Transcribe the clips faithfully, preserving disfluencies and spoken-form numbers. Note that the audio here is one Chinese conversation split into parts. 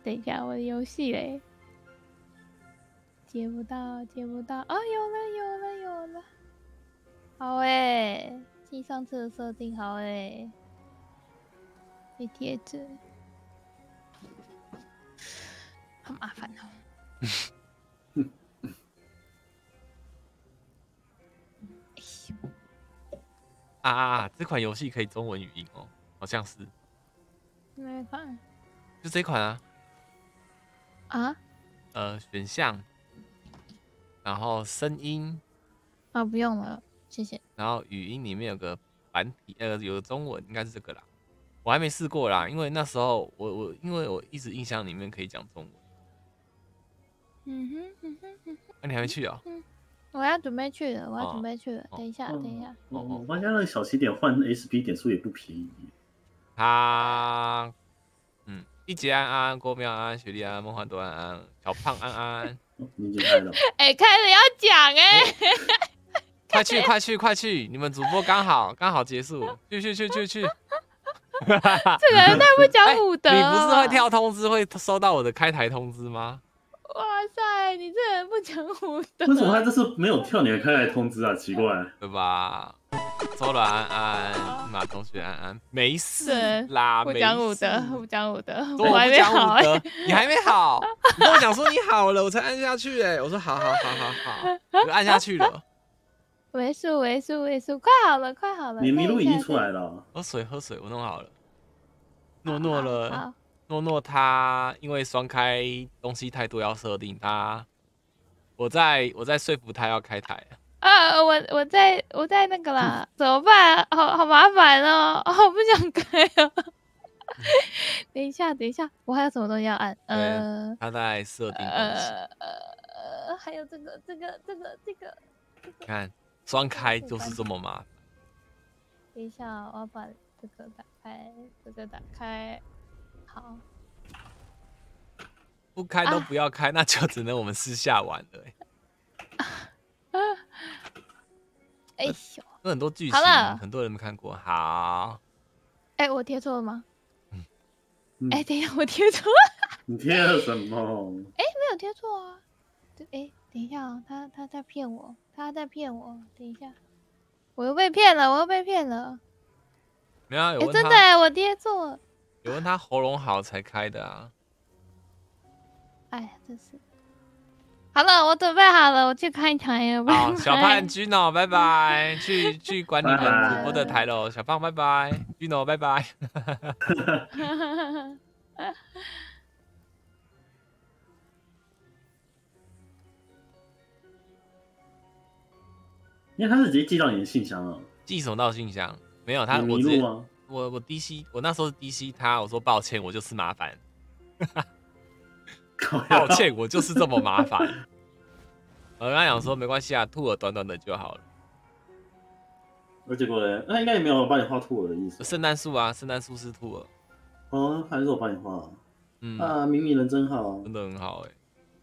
等一下，我的游戏嘞，接不到，接不到。哦，有了，有了，有了。好诶，记上次的设定好诶，被贴着，好麻烦哦。 啊啊！这款游戏可以中文语音哦，好像是。 哪一款？ 就这款啊。 啊？ 呃，选项，然后声音。 啊，不用了，谢谢。 然后语音里面有个繁体，呃，有个中文，应该是这个啦。我还没试过啦，因为那时候我我因为我一直印象里面可以讲中文。 嗯哼嗯哼嗯哼。 那、啊、你还没去哦？ 嗯，我要准备去了，我要准备去了。哦、等一下， 哦、 等一下。 哦哦，我发现那个小起点换 S P 点数也不便宜。 他，嗯，一杰安安、郭苗安安、雪莉安安、梦幻多安安、小胖安安。 你已经开了。 哎、欸，开了要讲哎、欸。 快去快去快去！你们主播刚好刚好结束，去去去去去！ 这个人太不讲武德了、 欸。你不是会跳通知，会收到我的开台通知吗？ 哇塞，你这人不讲武德。 为什么他这次没有跳你的开台通知啊？奇怪， 对吧？周软安安、马同学安安，没事啦， 不讲武德，不讲武德， 我还没好哎、 欸，你还没好，你跟我讲说你好了，我才按下去哎、欸，我说好好好好好，我按下去了。 尾数尾数尾数，快好了快好了， 你麋鹿已经出来了。 喝水喝水，我弄好了。诺诺了，诺诺他因为双开东西太多要设定他，我在我在说服他要开台。 啊，我我在我在那个啦，怎么办？好好麻烦哦，好不想开哦。等一下，等一下，我还有什么东西要按？呃， 他在设定东西。 呃呃，还有这个这个这个这个。 看双开就是这么麻烦。 等一下，我要把这个打开，这个打开。好。 不开都不要开，啊、那就只能我们私下玩了、欸。 哎呦， 有很多剧情，很多人没看过。好， 哎、欸，我贴错了吗？哎、 嗯欸，等一下，我贴错了。 你贴了什么？ 哎、欸，没有贴错啊。哎、欸，等一下啊、喔，他他在骗我，他在骗我。等一下，我又被骗了，我又被骗了。 没有、啊，有哎、欸，真的哎，我贴错了。 有问他喉咙好才开的啊。 哎呀，真是。好了，我准备好了，我去开台了。 好，小胖君哦，拜拜，去去管你们主播的台喽。小胖拜拜，君哦拜拜。 因为他是直接寄到你的信箱了。 寄什么到信箱？没有他，我直接我我 D C， 我那时候是 D C 他，我说抱歉，我就是麻烦。抱歉，我就是这么麻烦。我跟他讲说没关系啊，兔耳短短的就好了。 而结果呢？那应该也没有帮你画兔耳的意思。 圣诞树啊，圣诞树是兔耳。 哦，还是我帮你画。 嗯啊，明明人真好， 真的很好哎、欸。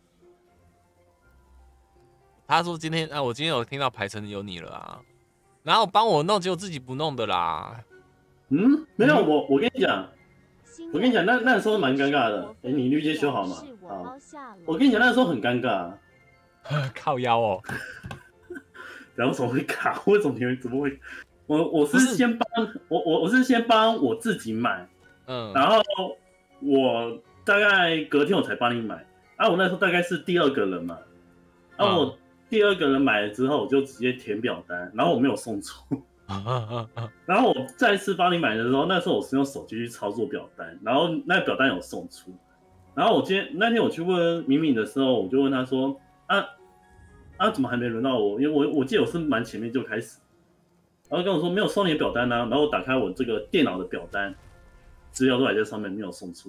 他说今天啊，我今天有听到排程有你了啊，然后帮我弄，结果自己不弄的啦。 嗯，没有，我我跟你讲，我跟你讲，那那时候蛮尴尬的。哎、欸，你滤镜修好吗？好，我跟你讲，那时候很尴尬。 靠腰哦。 然后怎么会卡？为什么你们怎么会？我我是先帮我我我是先帮我自己买，嗯，然后我大概隔天我才帮你买。啊，我那时候大概是第二个人嘛。啊，嗯、我第二个人买了之后，我就直接填表单，然后我没有送出。然后我再次帮你买的时候，那时候我是用手机去操作表单，然后那表单有送出。然后我今天那天我去问敏敏的时候，我就问他说：“啊啊，怎么还没轮到我？因为我我记得我是蛮前面就开始。”然后跟我说没有收你的表单啊，然后我打开我这个电脑的表单，资料都还在上面，没有送出。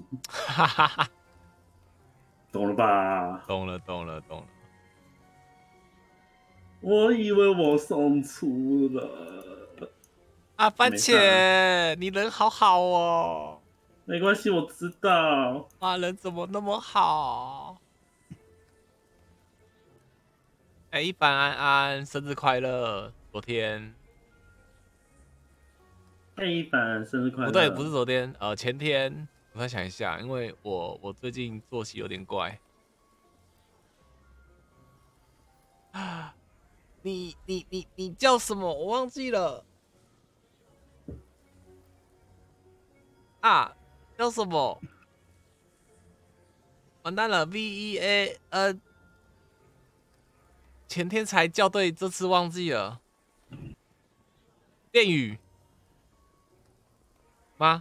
懂了吧？ 懂了，懂了，懂了。 我以为我送出了啊，番茄，你人好好哦。 没关系，我知道。 啊，人怎么那么好？哎、欸，一般安安，生日快乐！昨天。 哎，一般生日快乐！ 不对，不是昨天，呃，前天， 我再想一下，因为我我最近作息有点怪。啊，你你你你叫什么？我忘记了。啊，叫什么？完蛋了 ，V E A N， 前天才校对，这次忘记了。电语吗？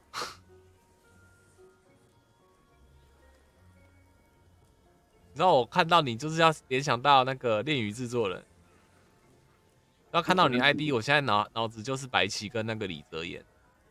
你知道我看到你就是要联想到那个恋与制作人，要看到你 I D， 我现在脑脑子就是白起跟那个李泽言。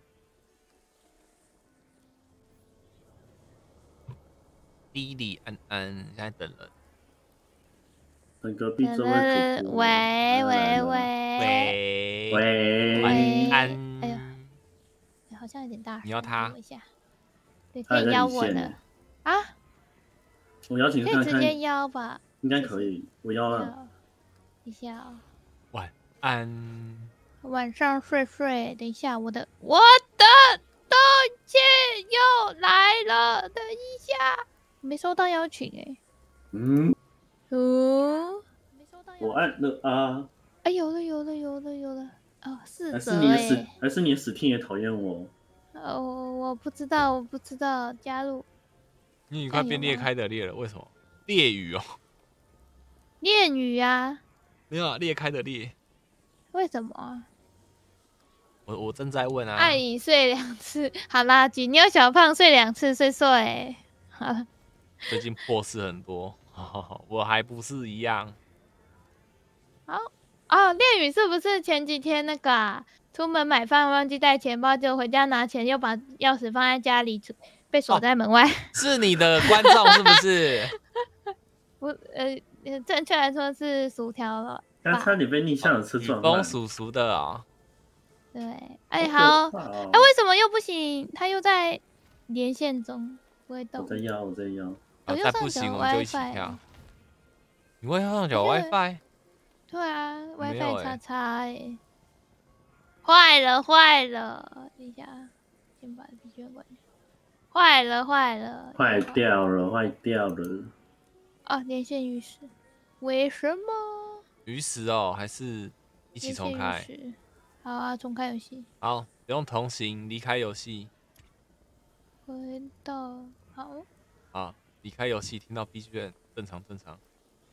李李安安，现在等人。 等隔壁座位主播。 喂喂喂喂喂， 晚安。 哎呀，好像有点大声。 你要他？ 一下。对，可以邀我了啊？ 我邀请看看。 可以直接邀吧？ 应该可以，我邀了。 一下啊。 晚安。 晚上睡睡，等一下，我的我的东西又来了，等一下。没收到邀请哎、欸， 嗯， 哦，没收到邀请， 我按了啊， 哎，有了有了有了有了，哦，是还是你的史，还是你的史听也讨厌我？ 哦，我不知道，我不知道，加入， 你已经快变裂开的裂了，为什么？裂语哦， 恋语啊， 没有啊，裂开的裂， 为什么？ 我我正在问啊， 爱你睡两次，好啦，举妞小胖睡两次，睡睡，好了。 最近破事很多，我还不是一样。 好哦，恋语是不是前几天那个、啊、出门买饭忘记带钱包，结果回家拿钱又把钥匙放在家里，被锁在门外？哦、 是你的观众是不是？ 不，呃，正确来说是薯条了。 刚差点被逆向的车撞烂。风叔叔的啊、哦。 对，哎、欸，好，哎、哦欸，为什么又不行？他又在连线中，不会动。 我在要，我在要。 啊、再不行我们就一起跳。你会上脚 WiFi？ 对啊 ，WiFi 叉叉哎，坏了坏了，等一下，先把 B G M 关掉。坏了坏了， 坏掉了坏掉了。 哦，连线浴室，为什么？ 鱼食哦，还是一起重开？ 好啊，重开游戏。 好，不用同行，离开游戏。 回到好。 好。离开游戏，听到 B G M， 正常正常。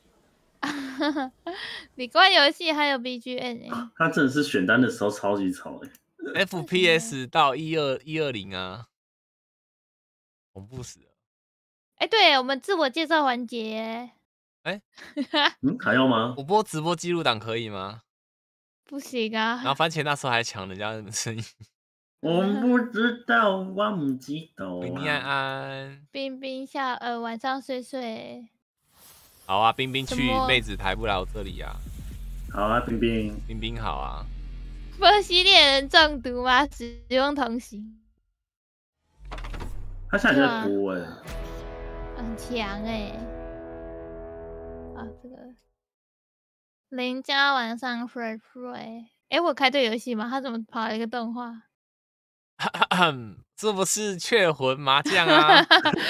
你关游戏还有 B G M 哎、欸， 他真的是选单的时候超级吵哎、 欸。F P S 到一二一二零啊，恐怖死了。 哎、欸，对我们自我介绍环节， 哎、 欸，嗯，还要吗？ 我播直播记录档可以吗？ 不行啊。 然后番茄那时候还抢人家的声音。 我不知道，我唔知道、啊。 冰冰安安， 冰冰下呃晚上睡睡。 好啊，冰冰去妹子抬不来我这里啊。 好啊，冰冰， 冰冰好啊。 波西猎人中毒吗？使用同行。 他现在在播哎、欸， 很强哎、欸。啊，这个林家晚上睡睡。哎、欸，我开对游戏吗？他怎么跑了一个动画？ 这不是雀魂麻将啊！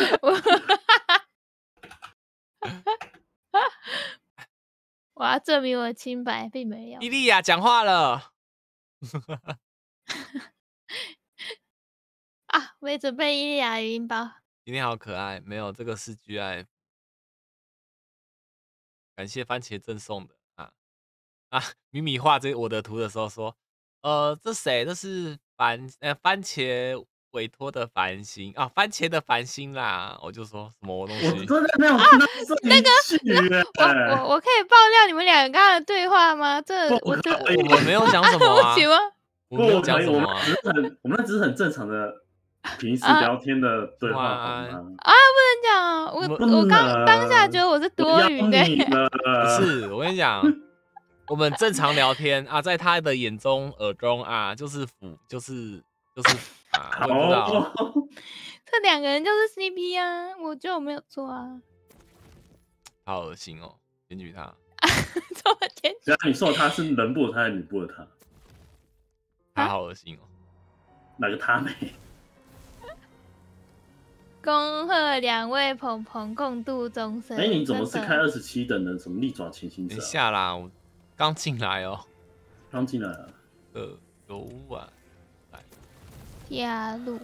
我要证明我的清白，并没有。 伊利亚讲话了。 啊，我也准备伊利亚语音包。 今天好可爱，没有这个是 G I。感谢番茄赠送的啊啊！米米画这我的图的时候说，呃，这谁？这是番呃番茄委托的繁星啊，番茄的繁星啦。我就说什么东西？ 我真的没有听到这一句、 啊那个，我我我可以爆料你们两个刚刚的对话吗？这我这我们没有讲什么啊？ 行吗？ 我没有讲什么、啊， 我们只是很我们那只是很正常的平时聊天的对话好吗？ 啊，不能讲啊！我我刚当下觉得我是多余的。 不是，我跟你讲，我们正常聊天啊，在他的眼中、耳中啊，就是腐，就是就是啊，我不知道。 这两个人就是 C P 啊，我觉得我没有错啊。 好恶心哦，检举他。 怎么检举？ 你说他是人部的他，还是女部的他？ 他好恶心哦。 哪个他没？ 恭贺两位鹏鹏共度终身。 哎，你怎么是开二十七等的？什么利爪潜行者？ 等一下啦，我刚进来哦。 刚进来啊。 呃，有啊。来。 加入。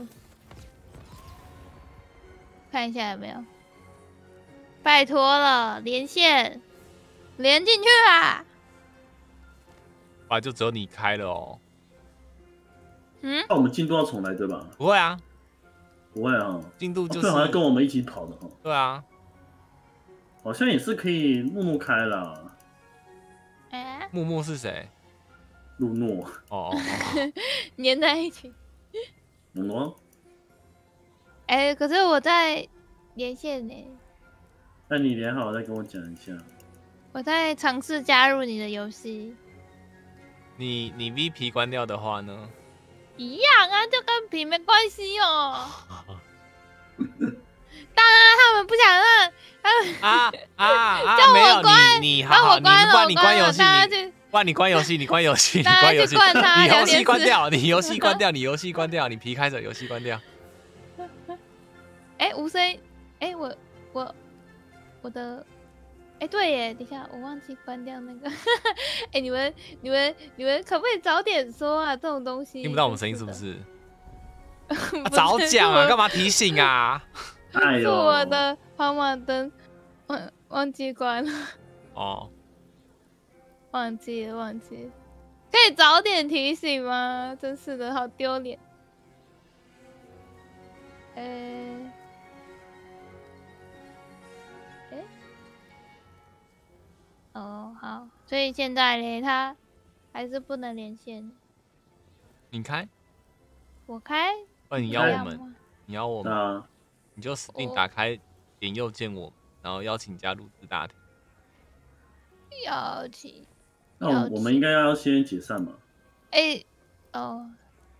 看一下有没有。拜托了，连线，连进去啦！ 啊，就只有你开了哦。 嗯， 那我们进度要重来对吧？ 不会啊， 不会啊， 进度就是好像跟我们一起跑的哦。 对啊， 好像也是可以木木开啦。 哎， 木木是谁？ 路诺。 哦哦哦， 粘在一起。 路诺。 哎，可是我在连线呢。 那你连好再跟我讲一下。 我在尝试加入你的游戏。 你你 V P 关掉的话呢？ 一样啊，就跟皮没关系哦。当然，他们不想让他们啊啊啊！ 叫没有我关， 你你好好，你不然你关游戏，你不然你关游戏，你关游戏，你关游戏，你游戏关掉，你游戏关掉，你游戏关掉，你皮开着，游戏关掉。 哎，无声，哎，我我我的。哎，对耶，等一下，我忘记关掉那个。哎，你们、你们、你们可不可以早点说啊？这种东西听不到我们声音是不是？ 不是啊、早讲啊，干嘛提醒啊？ 哎是我的跑马灯，忘忘记关了。 哦， 忘记了，忘记了，可以早点提醒吗？真是的，好丢脸。哎。哦，好，所以现在嘞，他还是不能连线。 你开， 我开， 不然你邀我们，你邀我们， 啊、 你就 Steam 打开，点右键我，然后邀请加入自大厅。 邀请， 那我们应该要先解散嘛？ 哎、欸，哦，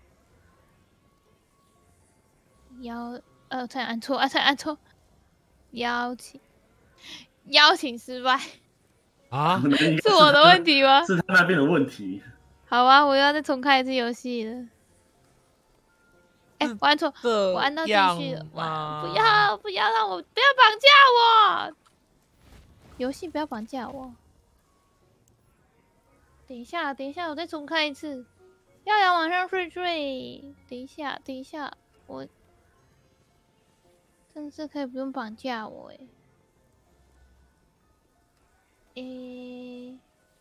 邀，呃，才按错，啊，才按错，邀请，邀请失败。 啊， 是我的问题吗？ 是他那边的问题。 好啊，我要再重开一次游戏了。哎、欸，我按错，我按到继续了。不要，不要让我，不要绑架我！游戏不要绑架我。等一下，等一下，我再重开一次。要要晚上睡睡。等一下，等一下，我真的是可以不用绑架我哎。诶，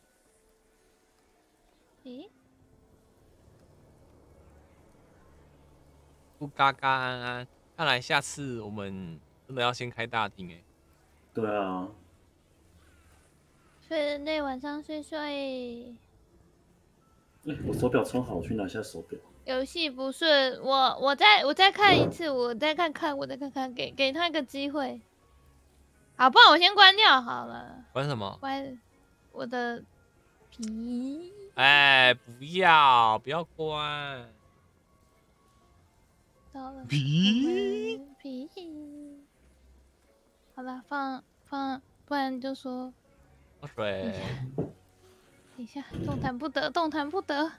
诶， 不嘎嘎安安，看来下次我们真的要先开大厅哎。 对啊。 睡累，晚上睡睡。 哎、欸，我手表充好，我去拿下手表。 游戏不顺，我我再我再看一次，我再看看，我再看看，给给他一个机会。好，不然我先关掉好了。 关什么？ 关我的皮。 哎，不要，不要关。 到了。 皮皮。好了，放放，不然就说。 喝水。 等一下，动弹不得，动弹不得。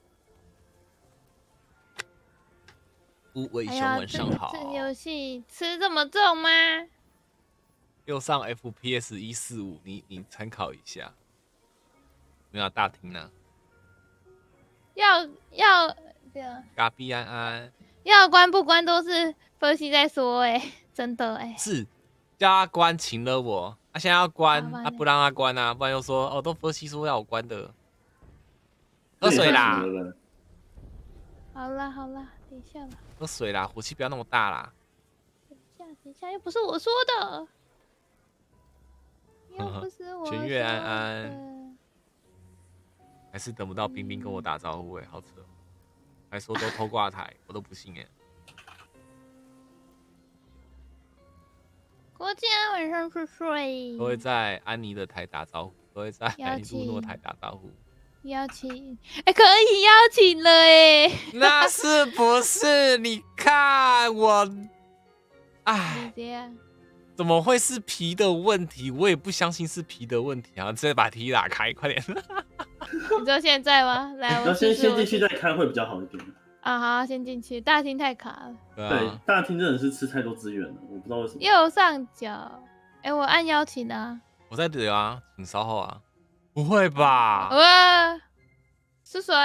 无尾熊晚上好。 这游戏吃这么重吗？ 又上 F P S 一四五，你你参考一下。没有大厅呢？ 要要这样。 嘎逼安安。 要关不关都是分析再说哎、欸，真的哎、欸。 是，叫他关请了我，他、啊、现在要关，他、啊、不让他关啊，不然又说哦，都分析说要我关的。喝水啦。 好啦好啦，等一下啦。 喝水啦，火气不要那么大啦。 等一下等一下，又不是我说的。又不是我说的。 全月安安。还是等不到冰冰跟我打招呼哎、欸，好扯。还说都偷挂台，我都不信哎、欸。 我今天晚上睡睡。 都会在安妮的台打招呼，都会在露诺台打招呼。 邀请，哎、欸，可以邀请了哎、欸。 那是不是？你看我，哎，怎么会是皮的问题？我也不相信是皮的问题啊！直接把题打开，快点。 你知道现在吗？来，我先先进去再开会比较好一点。 啊，好，先进去。大厅太卡了。 对啊， 对，大厅真的是吃太多资源了，我不知道为什么。 右上角，哎，我按邀请啊。 我在这里啊，请稍后啊。不会吧？ 哇，是谁？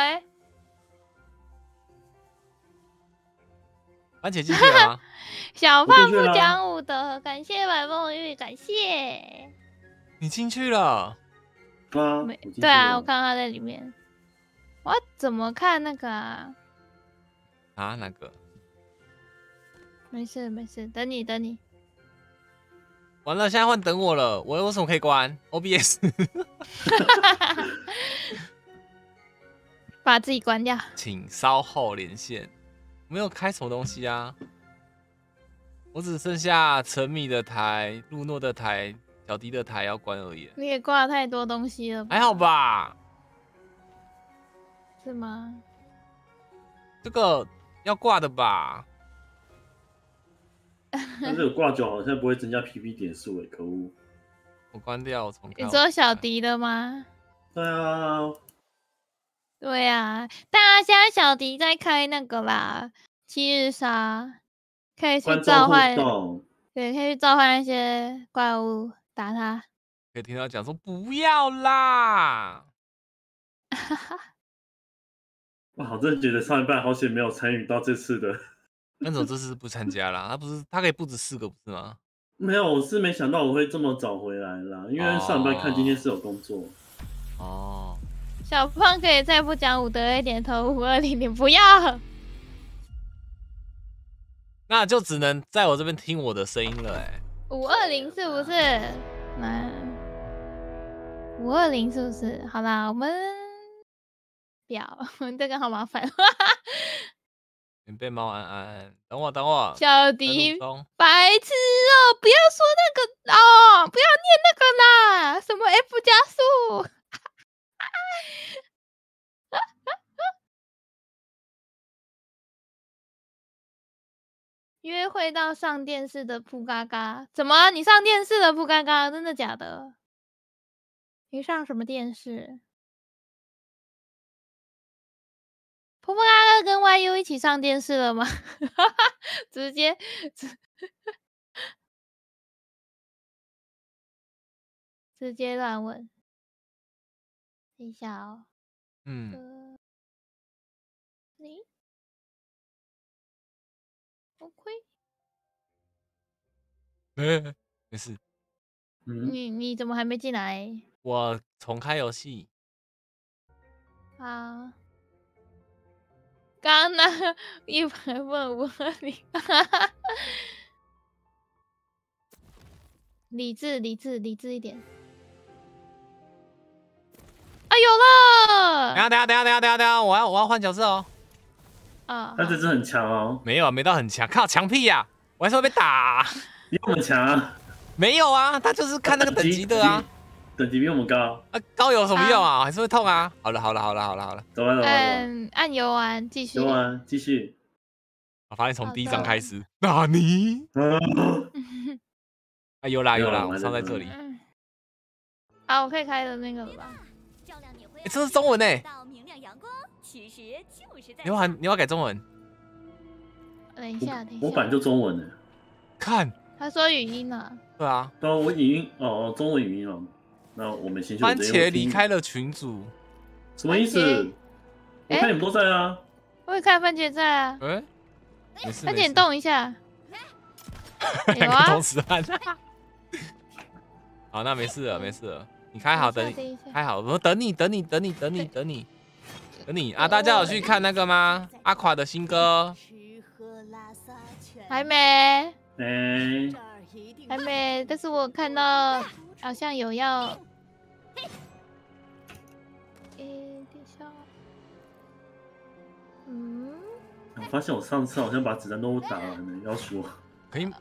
番茄进去了吗？ 小胖不讲武德，感谢白梦玉，感谢。 你进去了？ 啊， 没，对啊，我看到他在里面。我要怎么看那个啊？ 啊，哪个？ 没事没事，等你等你。 完了，现在换等我了。我为什么可以关 O B S？ 把自己关掉。 请稍后连线。没有开什么东西啊，我只剩下陈米的台、露诺的台、小迪的台要关而已。 你也挂太多东西了吧？ 还好吧？ 是吗？ 这个要挂的吧？ 但这个挂角好像不会增加 P V 点数哎，可恶！ 我关掉，我重开。 你说小迪的吗？ 对啊。 对啊，大家现在小迪在开那个啦，七日杀，可以去召唤，对，可以去召唤那些怪物打他。 可以听到讲说不要啦。 哇，我真的觉得上一半好险没有参与到这次的。 那种这次不参加啦，他不是他可以不止四个不是吗？ 没有，我是没想到我会这么早回来啦，因为上一半看今天是有工作。 哦。 小胖可以再不讲武德一点头五二零，你不要。 那就只能在我这边听我的声音了哎。 五二零是不是？那五二零是不是？好啦，我们不要，这个好麻烦。 免被猫安安，等我等我。 小迪，白痴哦！不要说那个哦，不要念那个啦，什么 F 加速。约会到上电视的扑嘎嘎，怎么？你上电视的扑嘎嘎，真的假的？你上什么电视？扑扑嘎嘎跟 Y U 一起上电视了吗？直接直直接乱问。等一下哦。嗯。你。我亏。 哎，没事。 你你怎么还没进来？ 我重开游戏。 好。刚刚那一百问五二零，理智理智理智一点。啊，有了！ 等下等下等下等下等下等下，我要我要换角色哦。 啊， 他这只很强哦。 没有啊，没到很强，靠强屁呀、啊！我还是会被打。 比我们强啊？ 没有啊，他就是看那个等级的啊。 等级比我们高。 啊，高有什么用啊？还是会痛啊。好了好了好了好了好了， 走吧走吧。 嗯，按游玩继续。 游玩继续。 我发现从第一章开始，纳尼？啊有啦有啦，我上在这里。 啊，我可以开的那个了吧？ 哎，这是中文哎。你要你要改中文？ 等一下，等一下。 我本来就中文的。 看。 他说语音呢。 对啊。 对啊，我语音哦，中文语音哦。那我们先去。 番茄离开了群组。 什么意思？我看你们都在啊。 我也看番茄在啊。 哎。没事。 番茄你动一下。 两个同时按。好，那没事了，没事了。你开好，等你开好，我等你，等你，等你，等你，等你，等你啊！大家有去看那个吗？阿垮的新歌？ 还没， 没， 还没。但是我看到好像有要，诶，等一下，嗯， 我发现我上次好像把子弹都打完了，要说可以，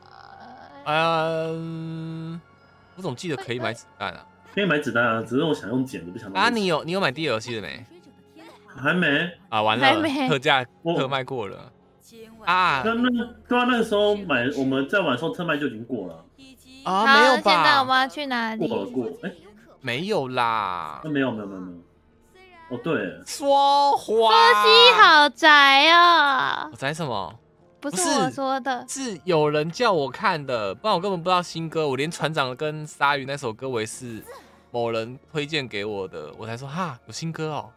嗯，我总记得可以买子弹啊。 可以买子弹啊，只是我想用捡的，不想。 啊，你有你有买 D L C 的没？ 还没啊，完了，特价特卖过了啊。 那那对啊，那个时候买我们在晚上特卖就已经过了啊，没有吧？ 现在我们要去哪里？ 过了过，哎， 没有啦。 那没有没有没有没有， 哦，对， 说谎。 说西好宅啊！ 我宅什么？ 不是我说的， 是有人叫我看的，不然我根本不知道新歌。我连船长跟鲨鱼那首歌我也是某人推荐给我的，我才说哈有新歌哦。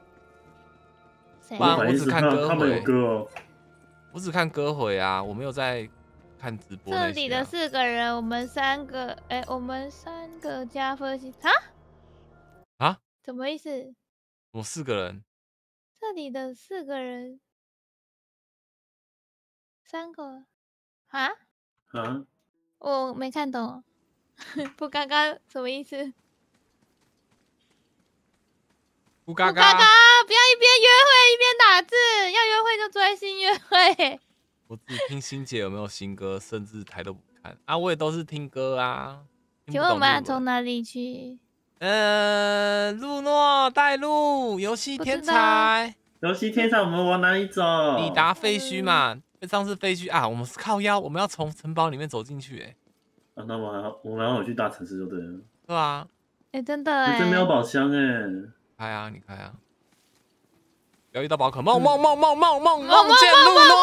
不然我只看歌回。 歌哦。 我只看歌回啊，我没有在看直播、啊。 这里的四个人，我们三个，哎、欸，我们三个加分析啊啊？ 什么意思？ 我四个人。 这里的四个人，三个啊？ 啊？ 我没看懂，不刚刚什么意思？ 不嘎嘎，不要一边约会一边打字，要约会就专心约会。 我只听欣姐有没有新歌，甚至台都不看啊，我也都是听歌啊。 请问我们要从哪里去？ 呃，路诺带路，游戏天才， 游戏天才，我们往哪里走？ 抵达废墟嘛，上次废墟啊，我们是靠腰，我们要从城堡里面走进去、欸，哎。 啊，那我还要我们要回去大城市就对了。 对啊。 哎、欸，真的哎、欸， 这没有宝箱哎、欸。 开啊，你开啊！不要遇到宝可梦梦梦梦梦梦梦见路诺，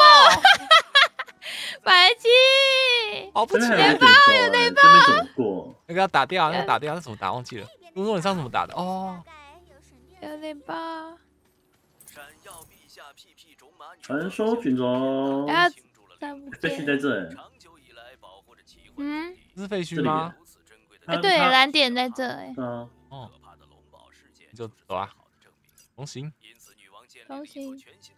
白痴！ 好不起来， 包有内包， 这边怎么过？ 那个要打掉，那个打掉，那怎么打？忘记了。路诺，你上怎么打的？哦， 有内包。 传说群众， 哎， 废墟在这。 嗯， 这是废墟吗？ 哎，对，蓝点在这哎。 嗯。 哦。你就走啊！同行。 同行。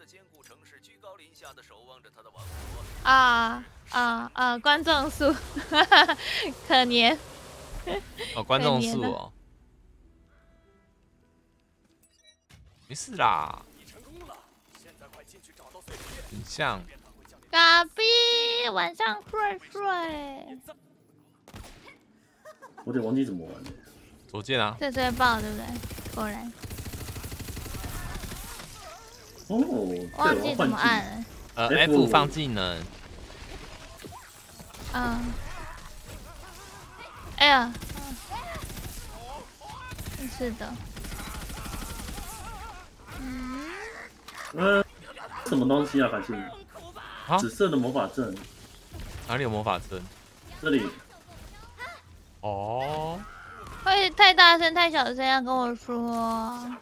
啊啊啊！观众数，可怜。 哦，观众数哦。没事啦。很像。 嘎逼，晚上睡睡。 我有点忘记怎么玩了。 左键啊。 这最爆，对不对？果然。 哦。 忘记怎么按了。 呃 ，F 放技能。 嗯。哎呀。是的。嗯。 呃，什么东西啊，反信？ 啊？ 紫色的魔法阵。 哪里有魔法阵？ 这里。 哦。 会太大声、太小声要跟我说。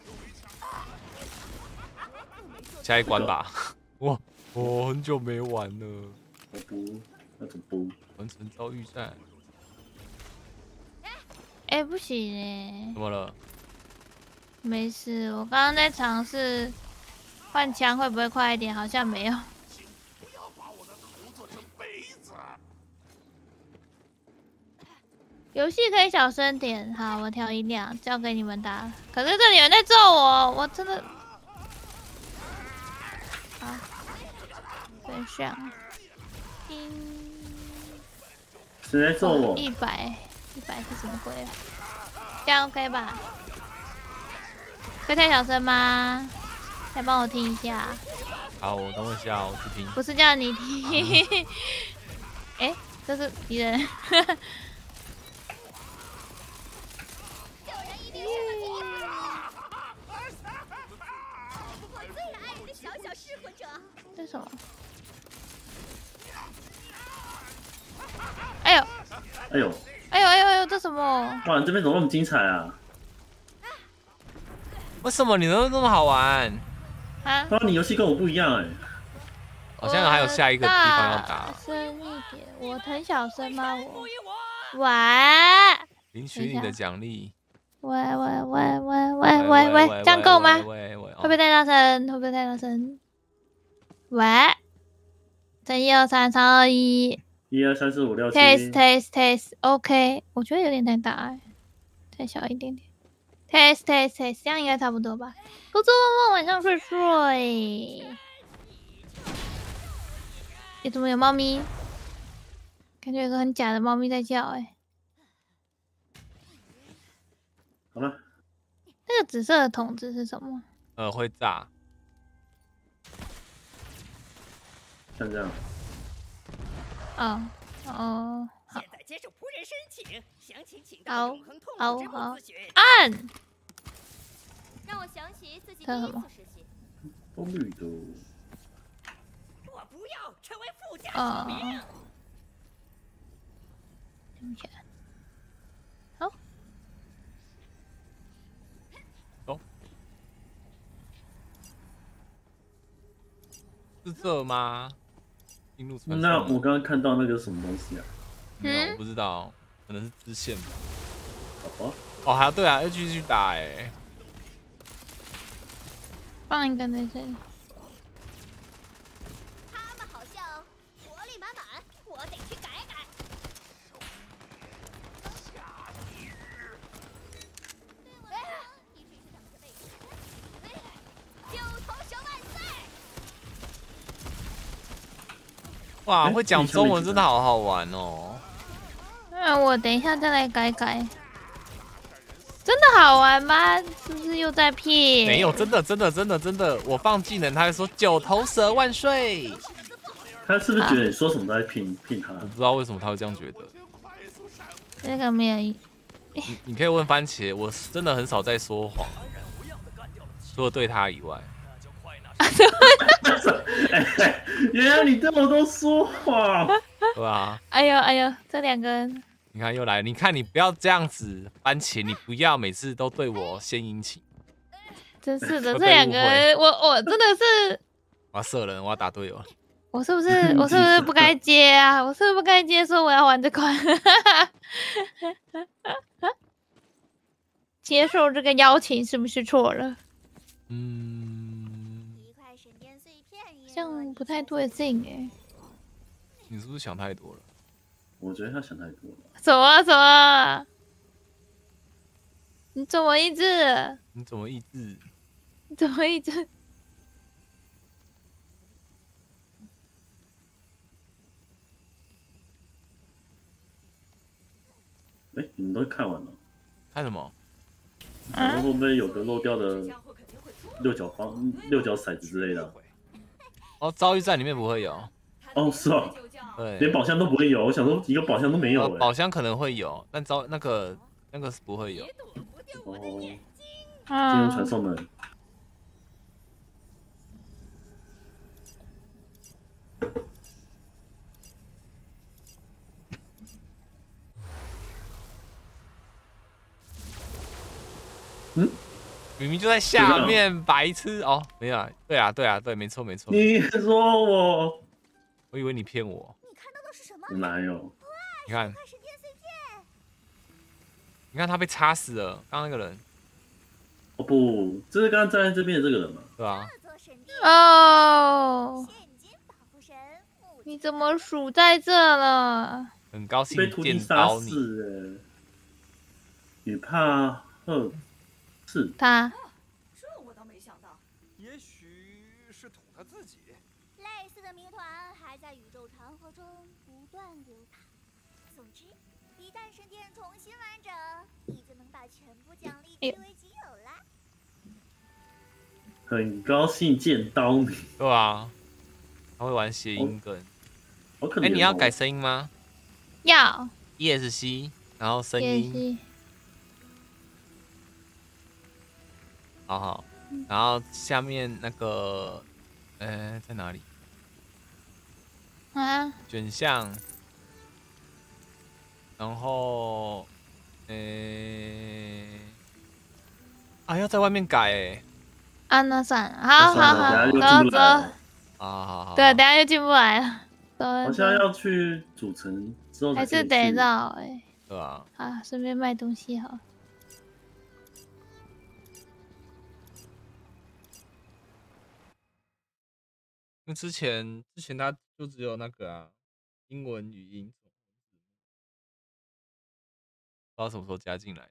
下一关吧。哇，我很久没玩了。 我不，那怎么不？ 完成遭遇战。 哎、欸，不行哎。 怎么了？ 没事，我刚刚在尝试换枪，会不会快一点？好像没有。游戏可以小声点，好，我调音量，交给你们打。可是这里有人在揍我，我真的。好，等下。嗯。 谁在揍我？ 一百，一百是什么鬼啊？这样 OK 吧？会太小声吗？来帮我听一下。 好，我等我一下，我去听。 不是叫你听。哎、欸，这是敌人。这是什么？哎呦！ 哎呦！ 哎呦哎呦哎呦！这什么？ 哇，这边怎么那么精彩啊？ 为什么你能那么好玩？ 啊？ 啊，你游戏跟我不一样哎、欸。 好像还有下一个地方要打。 大声一点，我很小声吗？我。喂。 领取你的奖励。 喂喂喂喂喂喂喂，这样够吗？ 喂喂， 会不会太大声？会不会太大声？喂。乘一二三三二一。 一二三四五六七。 Taste taste taste，OK， 我觉得有点太大哎、欸，再小一点点。Taste taste taste， 这样应该差不多吧。工作梦梦，晚上睡睡。你怎么有猫咪？感觉有个很假的猫咪在叫哎、欸。 好了。 那个紫色的筒子是什么？ 呃，会炸。 像这样。 哦哦。 现在接受仆人申请，详情请到永恒痛苦之墓自选。 按。 让我想起自己第一次实习。 都绿的。 我不要成为富家子民。听起来。好。 哦。是这吗？进入传送。 那我刚刚看到那个什么东西啊？ 嗯，我不知道，可能是支线吧。 好吧。 哦，还对啊，要继续打哎、欸。 放一个在这里。 他们好像活力满满，我得去改改。九头熊万岁！ 哇，会讲中文真的好好玩哦。 那我等一下再来改改。真的好玩吗？是不是又在骗？ 没有，真的，真的，真的，真的，我放技能，他会说九头蛇万岁。 他是不是觉得你说什么都在骗骗他？ 我不知道为什么他会这样觉得。 这个没有。 你你可以问番茄，我真的很少在说谎，除了对他以外。 原来你对我都说谎。 对啊。 哎呦哎呦，这两个人。 你看又来，你看你不要这样子，番茄，你不要每次都对我献殷勤。 真是的，这两个人，我我真的是， 我要射人，我要打队友。 我是不是我是不是不该接啊？我是不是不该接说我要玩这款？接受这个邀请是不是错了？ 嗯， 这样不太对劲哎。 你是不是想太多了？ 我觉得他想太多了。 什么什么？你怎么意志？ 你怎么意志？ 你怎么意志？ 哎，你们都看完了？ 看什么？ 然后会不会有个漏掉的六角方、六角骰子之类的？ 哦，遭遇战里面不会有。 哦，是啊。 对， 连宝箱都不会有，我想说一个宝箱都没有、欸。 宝箱可能会有，但招那个那个是不会有。 哦，金融传送门。嗯， 明明就在下面，白痴哦，没有啊，对啊，对啊，对，没错没错。 你说我？ 我以为你骗我。 你看到的是什么？ 哪有？ 你看，你看他被插死了，刚刚那个人。 哦不，这是刚刚站在这边的这个人吗？ 对啊。 哦，你怎么数在这了？ 很高兴被徒弟杀死，女帕赫是他。 这我倒没想到，也许是捅他自己。 类似的谜团还在宇宙长河中不断流淌。总之，一旦神殿重新完整，你就能把全部奖励据为己有啦。 很高兴见到你。 对啊，他会玩谐音梗。 好可怜。哎， 你要改声音吗？ 要。 E S C， 然后声音。好好，然后下面那个，呃，在哪里？ 啊？ 选项。然后，呃，啊，要在外面改哎。 啊，那算了，好好好，走走。 啊，好好。 对，等下又进不来了。 好像要去主城之后还是得绕哎。 对啊。 啊，顺便卖东西好。 因为之前之前他就只有那个啊，英文语音，不知道什么时候加进来。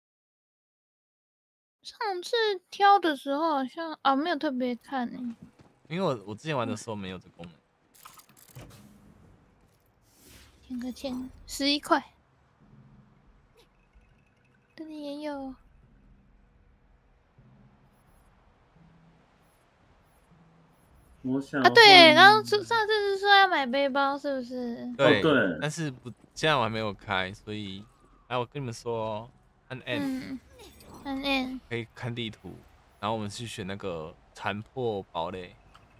上次挑的时候好像啊没有特别看呢、欸， 因为我我之前玩的时候没有这功能。 填个钱，十一块，这里也有。 我想啊，对，刚刚上次是说要买背包，是不是？ 对、 哦、对， 但是不，现在我还没有开，所以，哎，我跟你们说，按 N， 嗯，按 N 可以看地图。 然后我们去选那个残破堡垒。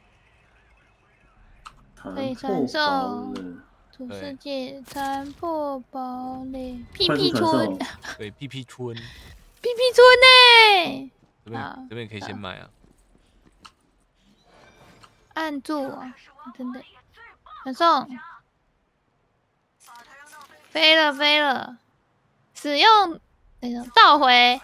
可以传送土世界残破堡垒，屁屁村， 对，屁屁村， 屁屁村呢？ 这边这边可以先买啊。 按住啊，等等，传送，飞了飞了，使用那种召回，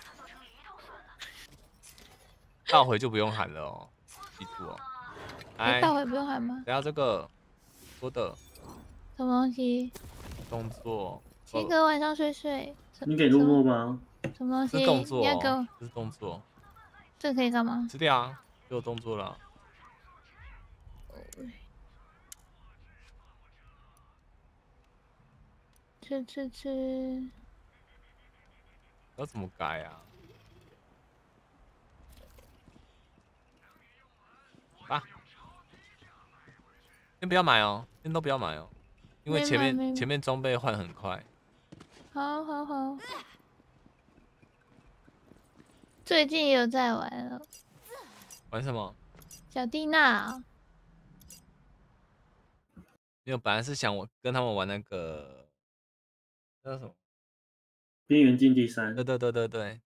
召回就不用喊了哦，记住哦。 哎，召回不用喊吗？ 等下这个说的什么东西？ 动作。 七个晚上睡睡。 你给露露吗？ 什么东西？ 是动作、 哦， 这是动作。 这可以干嘛？ 吃掉啊，就有动作了。 吃吃吃。 要怎么改啊？啊！先不要买哦，先都不要买哦，因为前面前面装备换很快。 好好好。最近有在玩了。 玩什么？ 小蒂娜。 因为本来是想我跟他们玩那个那叫什么？ 边缘竞技三。 对对对对对。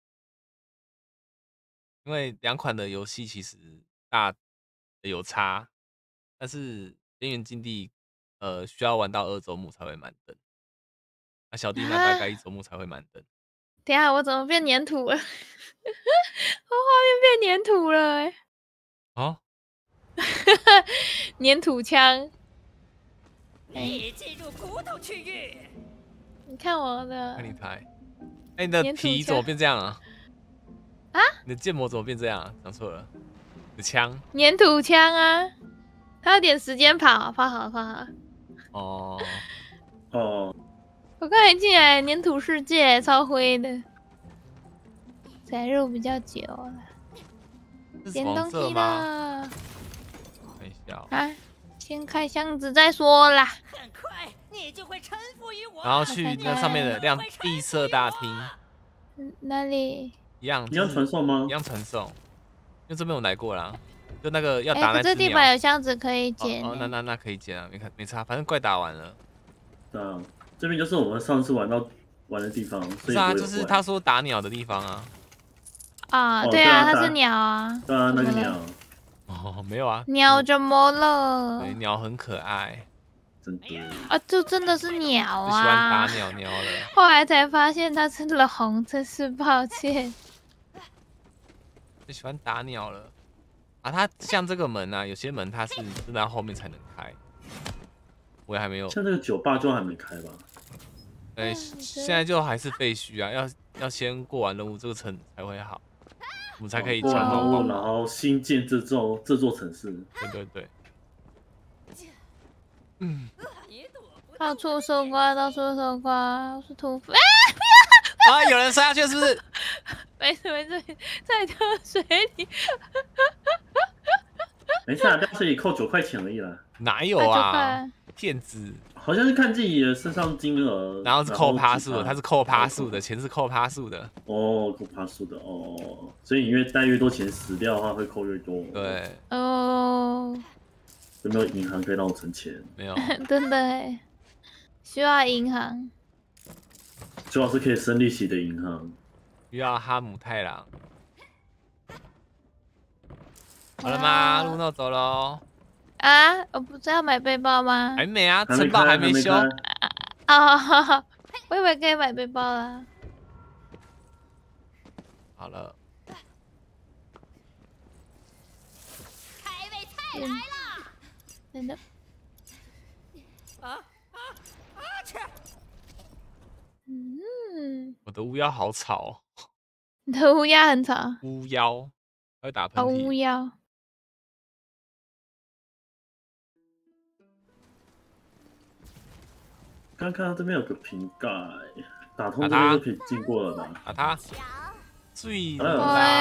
因为两款的游戏其实大有差，但是边缘竞技呃需要玩到二周目才会满等，那、啊、小蒂娜大概一周目才会满等。 等下我怎么变粘土了？我画面变粘土了哎、欸！ 哦， 粘土枪。 你进入骨头区域。 你看我的。 看你猜。哎、欸，你的皮怎么变这样啊？ 啊？ 你的建模怎么变这样、啊？讲错了。你的枪。 粘土枪啊！它有点时间跑，跑好跑好。 哦。 哦。 我刚才进来粘土世界，超灰的。载入比较久了。捡东西了。 看一下、哦。 啊！先开箱子再说啦。 很快你就会臣服于我。 然后去那上面的亮地色大厅。 嗯，哪里？ 一样。 一样传送吗？ 一样传送。因为这边我来过啦，就那个要打那只鸟。 这地板有箱子可以捡、欸。 哦，那那那可以捡啊，没看没差，反正怪打完了。 对啊，这边就是我们上次玩到玩的地方。 是啊，就是他说打鸟的地方啊。 啊，对啊，它是鸟啊。 对啊，那个鸟。 哦，没有啊。 鸟怎么了？ 对，鸟很可爱。 真的。 啊，这真的是鸟啊！ 喜欢打鸟鸟了。 后来才发现它是龙，真是抱歉。 就喜欢打鸟了。啊，它像这个门啊，有些门它是真的要后面才能开。我也还没有。 像这个酒吧就还没开吧？ 哎、欸，现在就还是废墟啊，要要先过完任务，这个城才会好。我们才可以传统过，然后新建这座这座城市。 对对对。嗯。 到处搜刮，到处搜刮，我是土匪。 啊！有人摔下去是不是？ 没事没事，在跳水里。 没事啊，掉水里扣九块钱而已啦。 哪有啊？骗子！ 好像是看自己的身上金额， 然后是扣趴数的，它是扣趴数的，钱是扣趴数的。 哦，扣趴数的哦，所以你越带越多钱，死掉的话会扣越多。 对。 哦。 有没有银行可以让我存钱？ 没有。 真的哎，需要银行。 最好是可以生利息的银行。 需要哈姆太郎。好了吗？路诺走喽。 啊，我不是要买背包吗？ 还没啊，城堡还没修。 啊，我以为可以买背包了。 好了。 开胃菜来了。 真的。 啊啊啊！去。 嗯。 我的乌鸦好吵。 你的乌鸦很吵。 乌妖，它会打喷嚏。 哦，乌妖。 刚看到这边有个瓶盖，打通这边就可以进过了吧？ 打它！最对。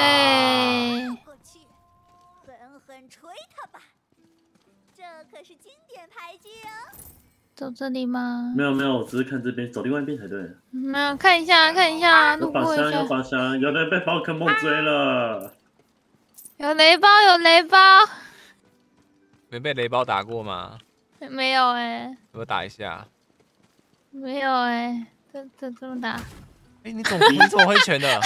狠狠捶他吧！这可是经典牌技哦。 走这里吗？ 没有没有，我只是看这边，走另外一边才对。 没有，看一下看一下， 有宝箱有宝箱，有人被宝可梦追了。 有雷包，有雷包。 没被雷包打过吗？ 没有哎、欸。 我打一下。 没有哎、欸，这这这么打？ 哎、欸，你怎么你怎么挥拳的？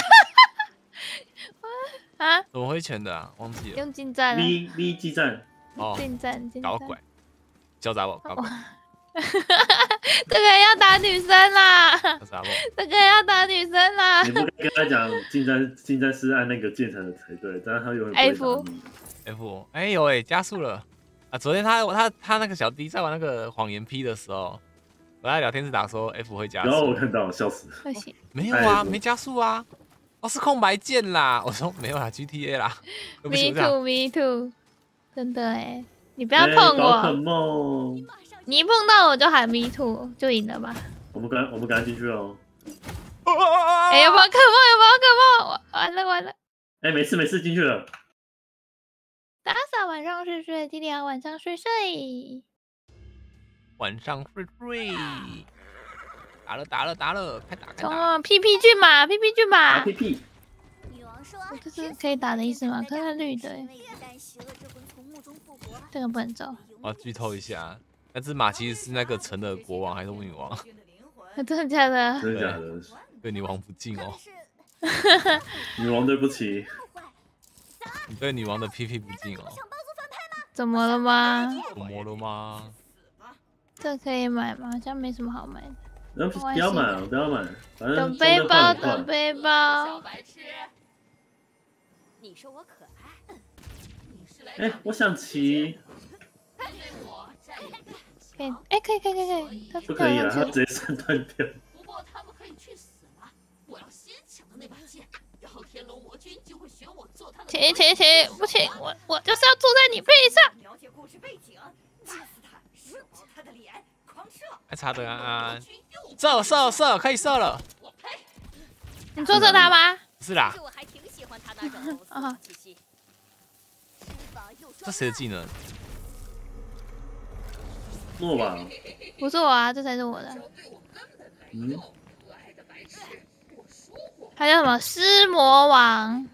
啊？ 怎么挥拳的啊？忘记了。 用近战了。 V V 技战。 哦。 近战近战。 搞鬼。交杂我搞鬼。 这个要打女生啦！ 交杂我。 这个要打女生啦！ 你不该跟他讲近战近战是按那个键程的才对，但是他永远不会打你。 F。哎有哎，加速了啊！昨天他他他那个小弟在玩那个谎言 P 的时候。我在聊天室打说 F 会加速， 然后我看到笑死。 不行， 没有啊，没加速啊，哦是空白键啦。我说没有啦 ，G T A 啦。 Me too, me too， 真的哎，你不要碰我， 欸、 你一碰到我就喊 me too， 就赢了吧。 我们赶我们赶进去哦。 哎、欸，有宝可梦，有宝可梦，完了完了。 哎、欸，没事没事，进去了。 打扫晚上睡睡，弟弟要晚上睡睡。 晚上睡睡，打了打了打了，快打快打！ 冲屁屁骏马，屁屁骏马， 屁屁。 这是可以打的意思吗？可是绿的，这个不能走。 我要剧透一下，那只马其实是那个城的国王还是女王？ 真的假的？ 真的假的？ 对女王不敬哦。 女王对不起。 你对女王的屁屁不敬哦。 怎么了吗？ 怎么了吗？ 这可以买吗？好像没什么好买的。 然后不要买了，不要买，反正等背包，等背包。 小白痴，你说我可爱？ 哎、欸，我想骑。 可以，哎、欸，可以，可以，可以，可以。 不可以啊，他直接三断掉。 不过他们可以去死了。我要先抢到那把剑，然后天龙魔君就会选我做他的。 骑骑骑，不行，我我就是要坐在你背上。 了解故事背景，打死他，射爆他的脸，狂射。 还差的啊！射射射，可以射了。 我呸！ 你说射他吗？ 是啦。 我还挺喜欢他那种啊。 这谁的技能？ 诺吧？ 不是我啊，这才是我的。 嗯。 还有什么尸魔王？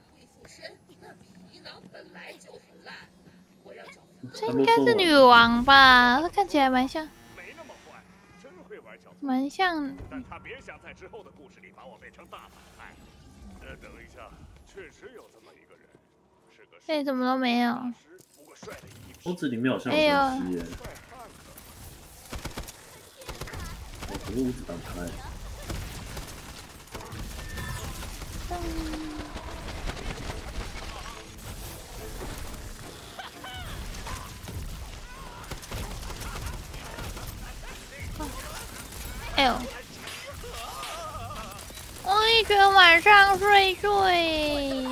这应该是女王吧？她看起来蛮像。蛮像。 但他别想在之后的故事里把我变成大反派。呃，等一下，确实有这么一个人，是个。 哎，怎么都没有。 屋子里面好像有东西耶。哎，可是屋子打不开。 哎呦！我一群晚上睡睡。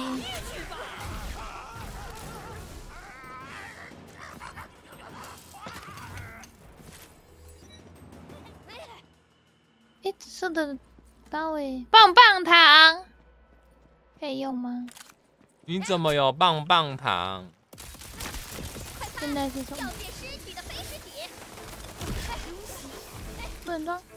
哎，紫色的刀哎，棒棒糖可以用吗？ 你怎么有棒棒糖？ 现在是什么？不能装。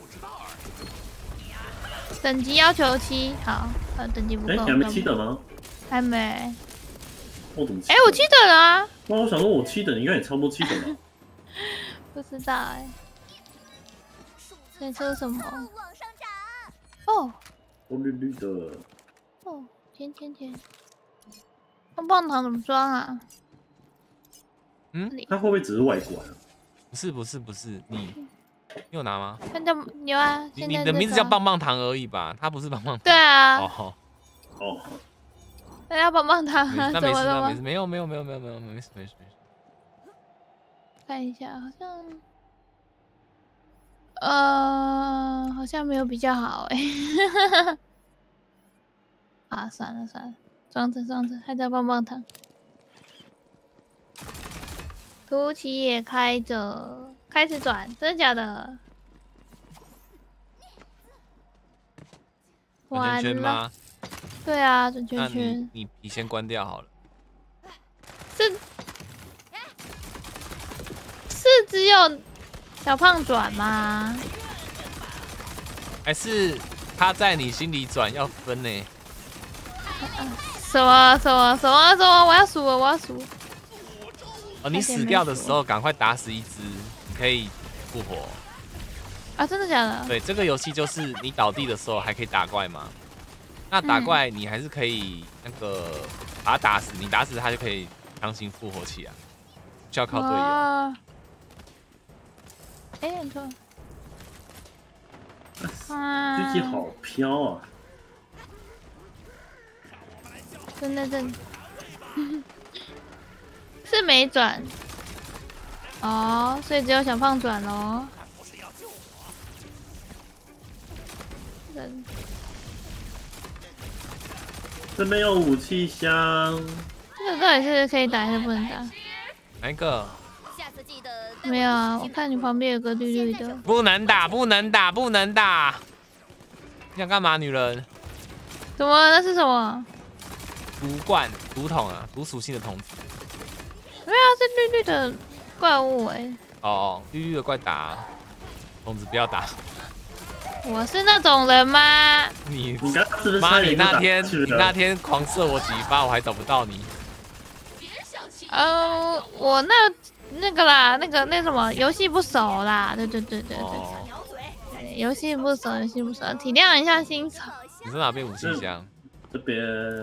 等级要求七，好，呃，等级不够。 哎，你还没七等吗？ 还没。 我怎么？ 哎，我七等了啊！ 那我想说，我七等应该也差不多七等吧。 不知道哎。在说什么？哦。 红绿绿的。 哦，甜甜甜。棒棒糖怎么装啊？ 嗯， 它会不会只是外观啊？ 不是不是不是，你你有拿吗？ 看到有啊， 你你的名字叫棒棒糖而已吧？它不是棒棒糖。 对啊。 哦哦。 那要棒棒糖啊？ 那怎么了吗？ 没有没有没有没有没有没事没事没事。 看一下，好像，呃，好像没有比较好哎。啊，算了算了，装着装着，还在棒棒糖。图奇也开着，开始转，真的假的？ 转圈圈吗？ 对啊，转圈圈。 那你你你先关掉好了。 是是只有小胖转吗？ 还是他在你心里转要分呢？ 啊， 什么什么什么什么？我要数了，我要数。 哦，你死掉的时候赶快打死一只，你可以复活。 啊，真的假的？ 对，这个游戏就是你倒地的时候还可以打怪嘛。那打怪你还是可以那个把它打死，你打死它就可以强行复活起来，需要靠队友。 哎，很错。 啊，狙击好飘啊！ 真的真的，是没转哦，所以只有小胖转咯。人， 这边有武器箱。 这个到底是可以打还是不能打？ 哪一个？ 没有啊，我看你旁边有个绿绿的。 不能打，不能打，不能打！你想干嘛，女人？ 什么？那是什么？ 毒罐、毒桶啊，毒属性的桶子。 没有啊，是绿绿的怪物哎、欸。 哦，绿绿的怪打，桶子不要打。 我是那种人吗？ 你你刚是不是妈，你那天你那天狂射我几发，我还找不到你。 呃，我那那个啦，那个那什么，游戏不熟啦，对对对对对。哦游戏不熟，游戏不熟，体谅一下新手。 你是哪边武器箱？ 这边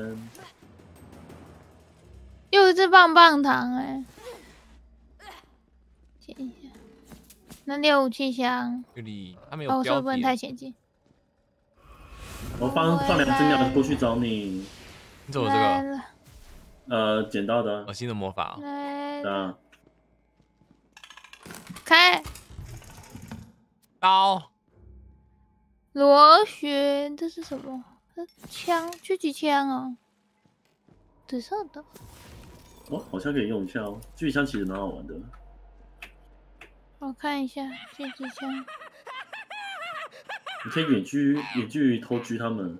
又一只棒棒糖哎、欸，捡一下。那六武器箱。 这里他没有标点。哦，是不能太前进。 我放放两只鸟过去找你。 你走这个？ 呃，捡到的。 哦，新的魔法。 来。 啊。 开。 刀。 螺旋，这是什么？枪，狙击枪哦，紫色的。 哦，好像可以用一下哦。狙击枪其实蛮好玩的。 我看一下狙击枪。 你可以远距远距离偷狙他们，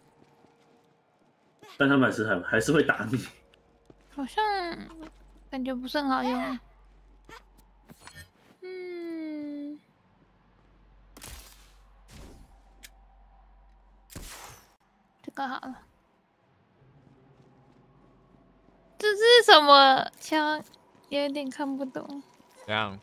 但他们还是还还是会打你。 好像感觉不是很好用。嗯。这个好了，这是什么枪？有点看不懂。 怎样？